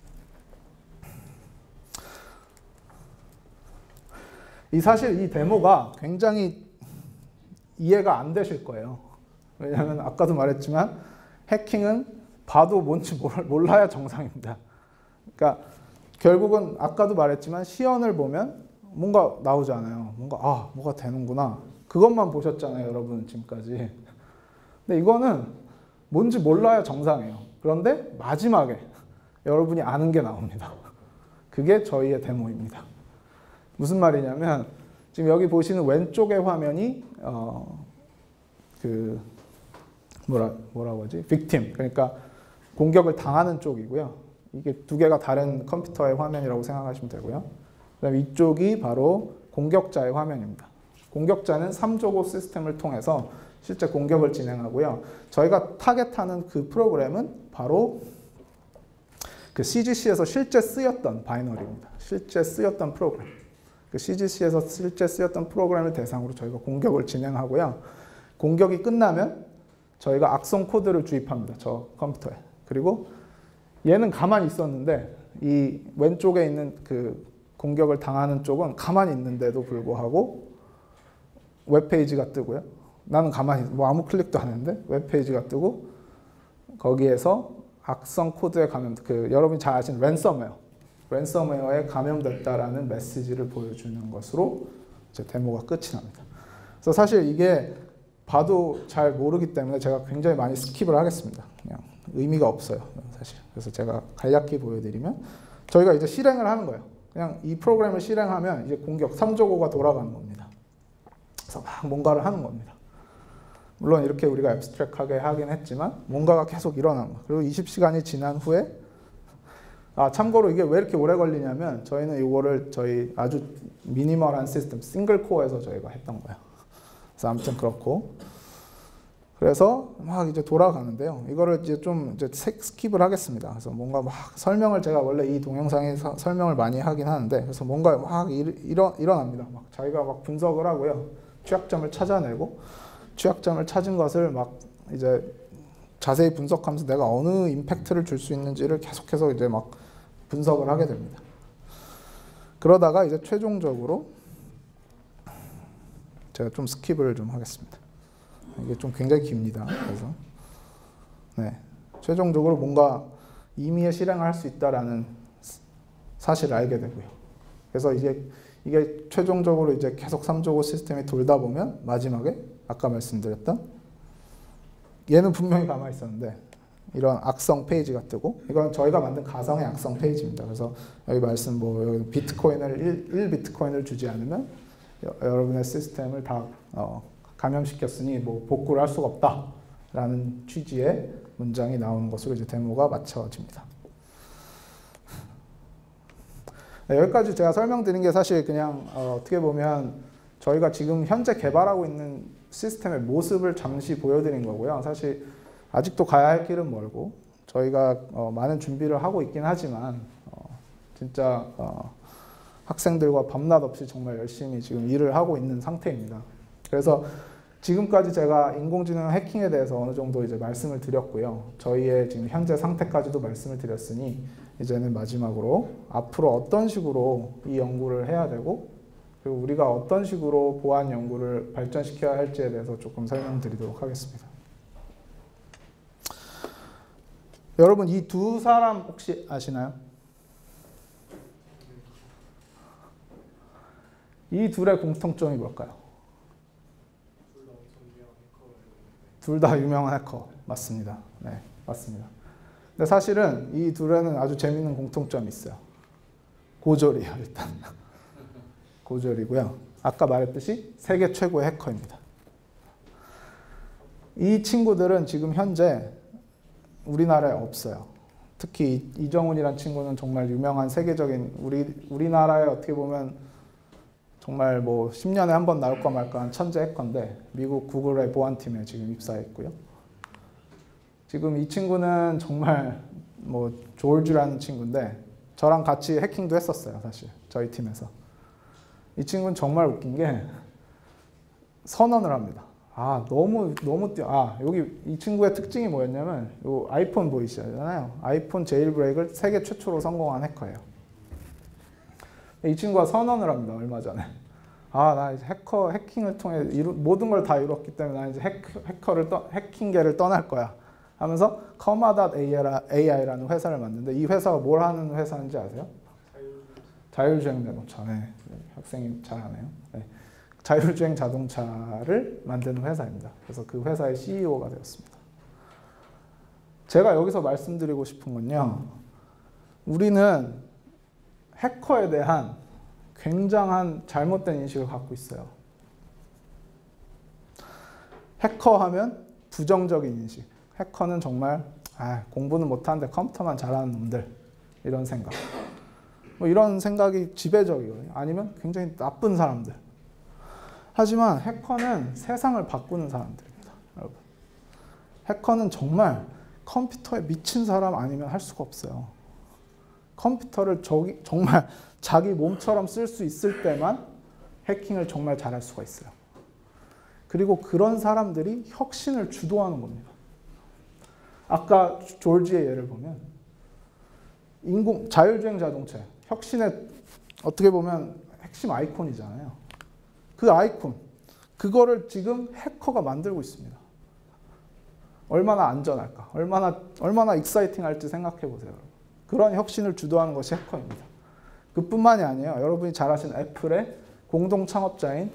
이 사실 이 데모가 굉장히 이해가 안 되실 거예요. 왜냐하면 아까도 말했지만 해킹은 봐도 뭔지 몰라야 정상입니다. 그러니까 결국은 아까도 말했지만 시연을 보면 뭔가 나오잖아요. 뭔가 아 뭐가 되는구나. 그것만 보셨잖아요, 여러분 지금까지. 근데 이거는 뭔지 몰라야 정상이에요. 그런데 마지막에 여러분이 아는 게 나옵니다. 그게 저희의 데모입니다. 무슨 말이냐면 지금 여기 보시는 왼쪽의 화면이 어, 그 뭐라 뭐라고 하지? 빅팀, 그러니까 공격을 당하는 쪽이고요. 이게 두 개가 다른 컴퓨터의 화면이라고 생각하시면 되고요. 그다음에 이쪽이 바로 공격자의 화면입니다. 공격자는 삼조고 시스템을 통해서 실제 공격을 진행하고요. 저희가 타겟하는 그 프로그램은 바로 그 씨지씨에서 실제 쓰였던 바이너리입니다. 실제 쓰였던 프로그램. 그 씨지씨에서 실제 쓰였던 프로그램을 대상으로 저희가 공격을 진행하고요. 공격이 끝나면 저희가 악성 코드를 주입합니다. 저 컴퓨터에. 그리고 얘는 가만히 있었는데 이 왼쪽에 있는 그 공격을 당하는 쪽은 가만히 있는데도 불구하고 웹페이지가 뜨고요. 나는 가만히 뭐 아무 클릭도 안 했는데 웹페이지가 뜨고 거기에서 악성 코드에 감염, 그 여러분이 잘 아시는 랜섬웨어, 랜섬웨어에 감염됐다라는 메시지를 보여주는 것으로 이제 데모가 끝이 납니다. 그래서 사실 이게 봐도 잘 모르기 때문에 제가 굉장히 많이 스킵을 하겠습니다. 그냥 의미가 없어요, 사실. 그래서 제가 간략히 보여드리면 저희가 이제 실행을 하는 거예요. 그냥 이 프로그램을 실행하면 이제 공격 삼 조고가 돌아가는 겁니다. 그래서 막 뭔가를 하는 겁니다. 물론 이렇게 우리가 앱스트랙하게 하긴 했지만 뭔가가 계속 일어나는 거예요. 그리고 이십 시간이 지난 후에 아 참고로 이게 왜 이렇게 오래 걸리냐면 저희는 이거를 저희 아주 미니멀한 시스템 싱글 코어에서 저희가 했던 거예요. 그래서 아무튼 그렇고 그래서 막 이제 돌아가는데요. 이거를 이제 좀 이제 스킵을 하겠습니다. 그래서 뭔가 막 설명을 제가 원래 이 동영상에 서, 설명을 많이 하긴 하는데 그래서 뭔가 막 일, 일어, 일어납니다. 막 자기가 막 분석을 하고요. 취약점을 찾아내고 취약점을 찾은 것을 막 이제 자세히 분석하면서 내가 어느 임팩트를 줄 수 있는지를 계속해서 이제 막 분석을 하게 됩니다. 그러다가 이제 최종적으로 제가 좀 스킵을 좀 하겠습니다. 이게 좀 굉장히 깁니다. 그래서 네, 최종적으로 뭔가 임의의 실행을 할 수 있다라는 사실을 알게 되고요. 그래서 이제 이게 최종적으로 이제 계속 삼 조고 시스템이 돌다 보면 마지막에 아까 말씀드렸던 얘는 분명히 가만히 있었는데 이런 악성 페이지가 뜨고 이건 저희가 만든 가상의 악성 페이지입니다. 그래서 여기 말씀 뭐 여기 비트코인을 일 비트코인을 주지 않으면 여, 여러분의 시스템을 다 어, 감염시켰으니 뭐 복구를 할 수가 없다라는 취지의 문장이 나오는 것으로 이제 데모가 마쳐집니다. 네, 여기까지 제가 설명드린 게 사실 그냥 어, 어떻게 보면 저희가 지금 현재 개발하고 있는 시스템의 모습을 잠시 보여드린 거고요. 사실 아직도 가야 할 길은 멀고 저희가 어, 많은 준비를 하고 있긴 하지만 어, 진짜 어, 학생들과 밤낮 없이 정말 열심히 지금 일을 하고 있는 상태입니다. 그래서 지금까지 제가 인공지능 해킹에 대해서 어느 정도 이제 말씀을 드렸고요. 저희의 지금 현재 상태까지도 말씀을 드렸으니 이제는 마지막으로 앞으로 어떤 식으로 이 연구를 해야 되고 그리고 우리가 어떤 식으로 보안 연구를 발전시켜야 할지에 대해서 조금 설명드리도록 하겠습니다. 여러분 이 두 사람 혹시 아시나요? 이 둘의 공통점이 뭘까요? 둘 다 유명한 해커 맞습니다. 네, 맞습니다. 근데 사실은 이 둘에는 아주 재밌는 공통점이 있어요. 고졸이에요, 일단. 고졸이고요. 아까 말했듯이 세계 최고의 해커입니다. 이 친구들은 지금 현재 우리나라에 없어요. 특히 이정훈이라는 친구는 정말 유명한 세계적인 우리 우리나라에 어떻게 보면 정말 뭐 십 년에 한 번 나올까 말까 한 천재 해커인데 미국 구글의 보안팀에 지금 입사했고요. 지금 이 친구는 정말 뭐 조르주라는 친구인데 저랑 같이 해킹도 했었어요, 사실 저희 팀에서. 이 친구는 정말 웃긴 게 선언을 합니다. 아 너무 너무 뛰어. 아 여기 이 친구의 특징이 뭐였냐면 요 아이폰 보이시잖아요. 아이폰 제일브레이크를 세계 최초로 성공한 해커예요. 이 친구가 선언을 합니다. 얼마 전에. 아 나 이제 해커 해킹을 통해 이루, 모든 걸 다 이뤘기 때문에 나 이제 해커, 해커를 떠, 해킹계를 떠날 거야. 하면서 커마.에이아이라는 회사를 만드는데 이 회사가 뭘 하는 회사인지 아세요? 자율주행 자동차. 네. 학생이 잘하네요. 네. 자율주행 자동차를 만드는 회사입니다. 그래서 그 회사의 씨이오가 되었습니다. 제가 여기서 말씀드리고 싶은 건요. 우리는 해커에 대한 굉장한 잘못된 인식을 갖고 있어요. 해커하면 부정적인 인식. 해커는 정말 아, 공부는 못하는데 컴퓨터만 잘하는 놈들. 이런 생각. 뭐 이런 생각이 지배적이거든요. 아니면 굉장히 나쁜 사람들. 하지만 해커는 세상을 바꾸는 사람들입니다. 여러분. 해커는 정말 컴퓨터에 미친 사람 아니면 할 수가 없어요. 컴퓨터를 저기, 정말 자기 몸처럼 쓸 수 있을 때만 해킹을 정말 잘할 수가 있어요. 그리고 그런 사람들이 혁신을 주도하는 겁니다. 아까 졸지의 예를 보면 인공 자율주행 자동차 혁신의 어떻게 보면 핵심 아이콘이잖아요. 그 아이콘 그거를 지금 해커가 만들고 있습니다. 얼마나 안전할까? 얼마나 얼마나 익사이팅할지 생각해 보세요. 그런 혁신을 주도하는 것이 해커입니다. 그뿐만이 아니에요. 여러분이 잘 아시는 애플의 공동 창업자인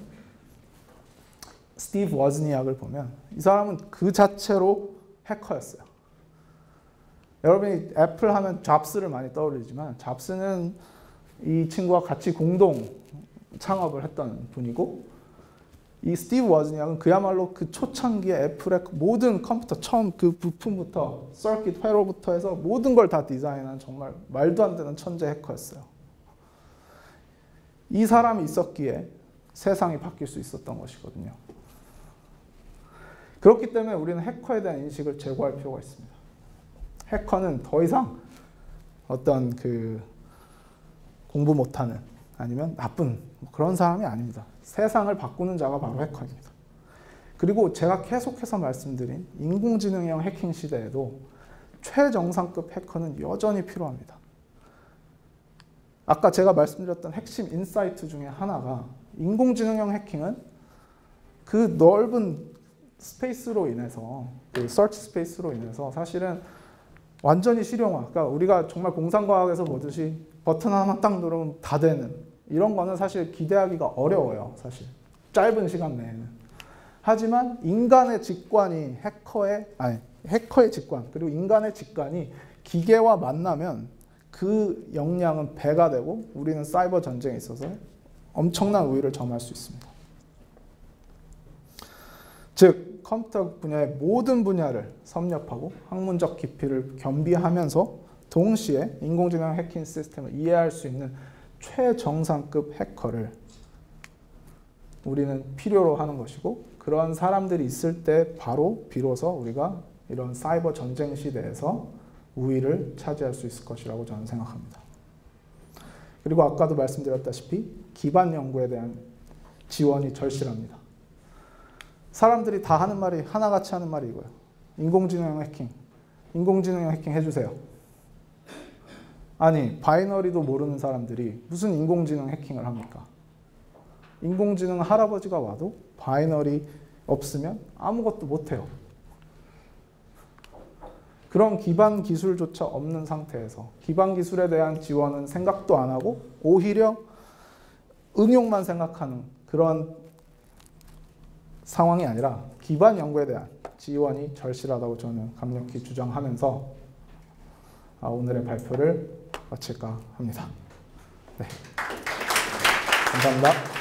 스티브 워즈니악을 보면 이 사람은 그 자체로 해커였어요. 여러분이 애플 하면 잡스를 많이 떠올리지만 잡스는 이 친구와 같이 공동 창업을 했던 분이고, 이 스티브 워즈니악은 그야말로 그 초창기에 애플의 모든 컴퓨터 처음 그 부품부터 서킷 회로부터 해서 모든 걸 다 디자인한 정말 말도 안 되는 천재 해커였어요. 이 사람이 있었기에 세상이 바뀔 수 있었던 것이거든요. 그렇기 때문에 우리는 해커에 대한 인식을 제고할 필요가 있습니다. 해커는 더 이상 어떤 그 공부 못하는 아니면 나쁜 그런 사람이 아닙니다. 세상을 바꾸는 자가 바로 해커입니다. 그리고 제가 계속해서 말씀드린 인공지능형 해킹 시대에도 최정상급 해커는 여전히 필요합니다. 아까 제가 말씀드렸던 핵심 인사이트 중에 하나가 인공지능형 해킹은 그 넓은 스페이스로 인해서, 그 서치 스페이스로 인해서 사실은 완전히 실용화, 그러니까 우리가 정말 공상과학에서 보듯이 버튼 하나만 딱 누르면 다 되는 이런 거는 사실 기대하기가 어려워요. 사실 짧은 시간 내에는. 하지만 인간의 직관이 해커의 아니 해커의 직관 그리고 인간의 직관이 기계와 만나면 그 역량은 배가 되고 우리는 사이버 전쟁에 있어서 엄청난 우위를 점할 수 있습니다. 즉 컴퓨터 분야의 모든 분야를 섭렵하고 학문적 깊이를 겸비하면서 동시에 인공지능 해킹 시스템을 이해할 수 있는 최정상급 해커를 우리는 필요로 하는 것이고, 그런 사람들이 있을 때 바로 비로소 우리가 이런 사이버 전쟁 시대에서 우위를 차지할 수 있을 것이라고 저는 생각합니다. 그리고 아까도 말씀드렸다시피 기반 연구에 대한 지원이 절실합니다. 사람들이 다 하는 말이 하나같이 하는 말이 이거예요. 인공지능 해킹, 인공지능 해킹 해주세요. 아니, 바이너리도 모르는 사람들이 무슨 인공지능 해킹을 합니까? 인공지능 할아버지가 와도 바이너리 없으면 아무것도 못해요. 그런 기반 기술조차 없는 상태에서 기반 기술에 대한 지원은 생각도 안 하고 오히려 응용만 생각하는 그런 상황이 아니라 기반 연구에 대한 지원이 절실하다고 저는 강력히 주장하면서 오늘의 발표를 마칠까 합니다. 네. 감사합니다.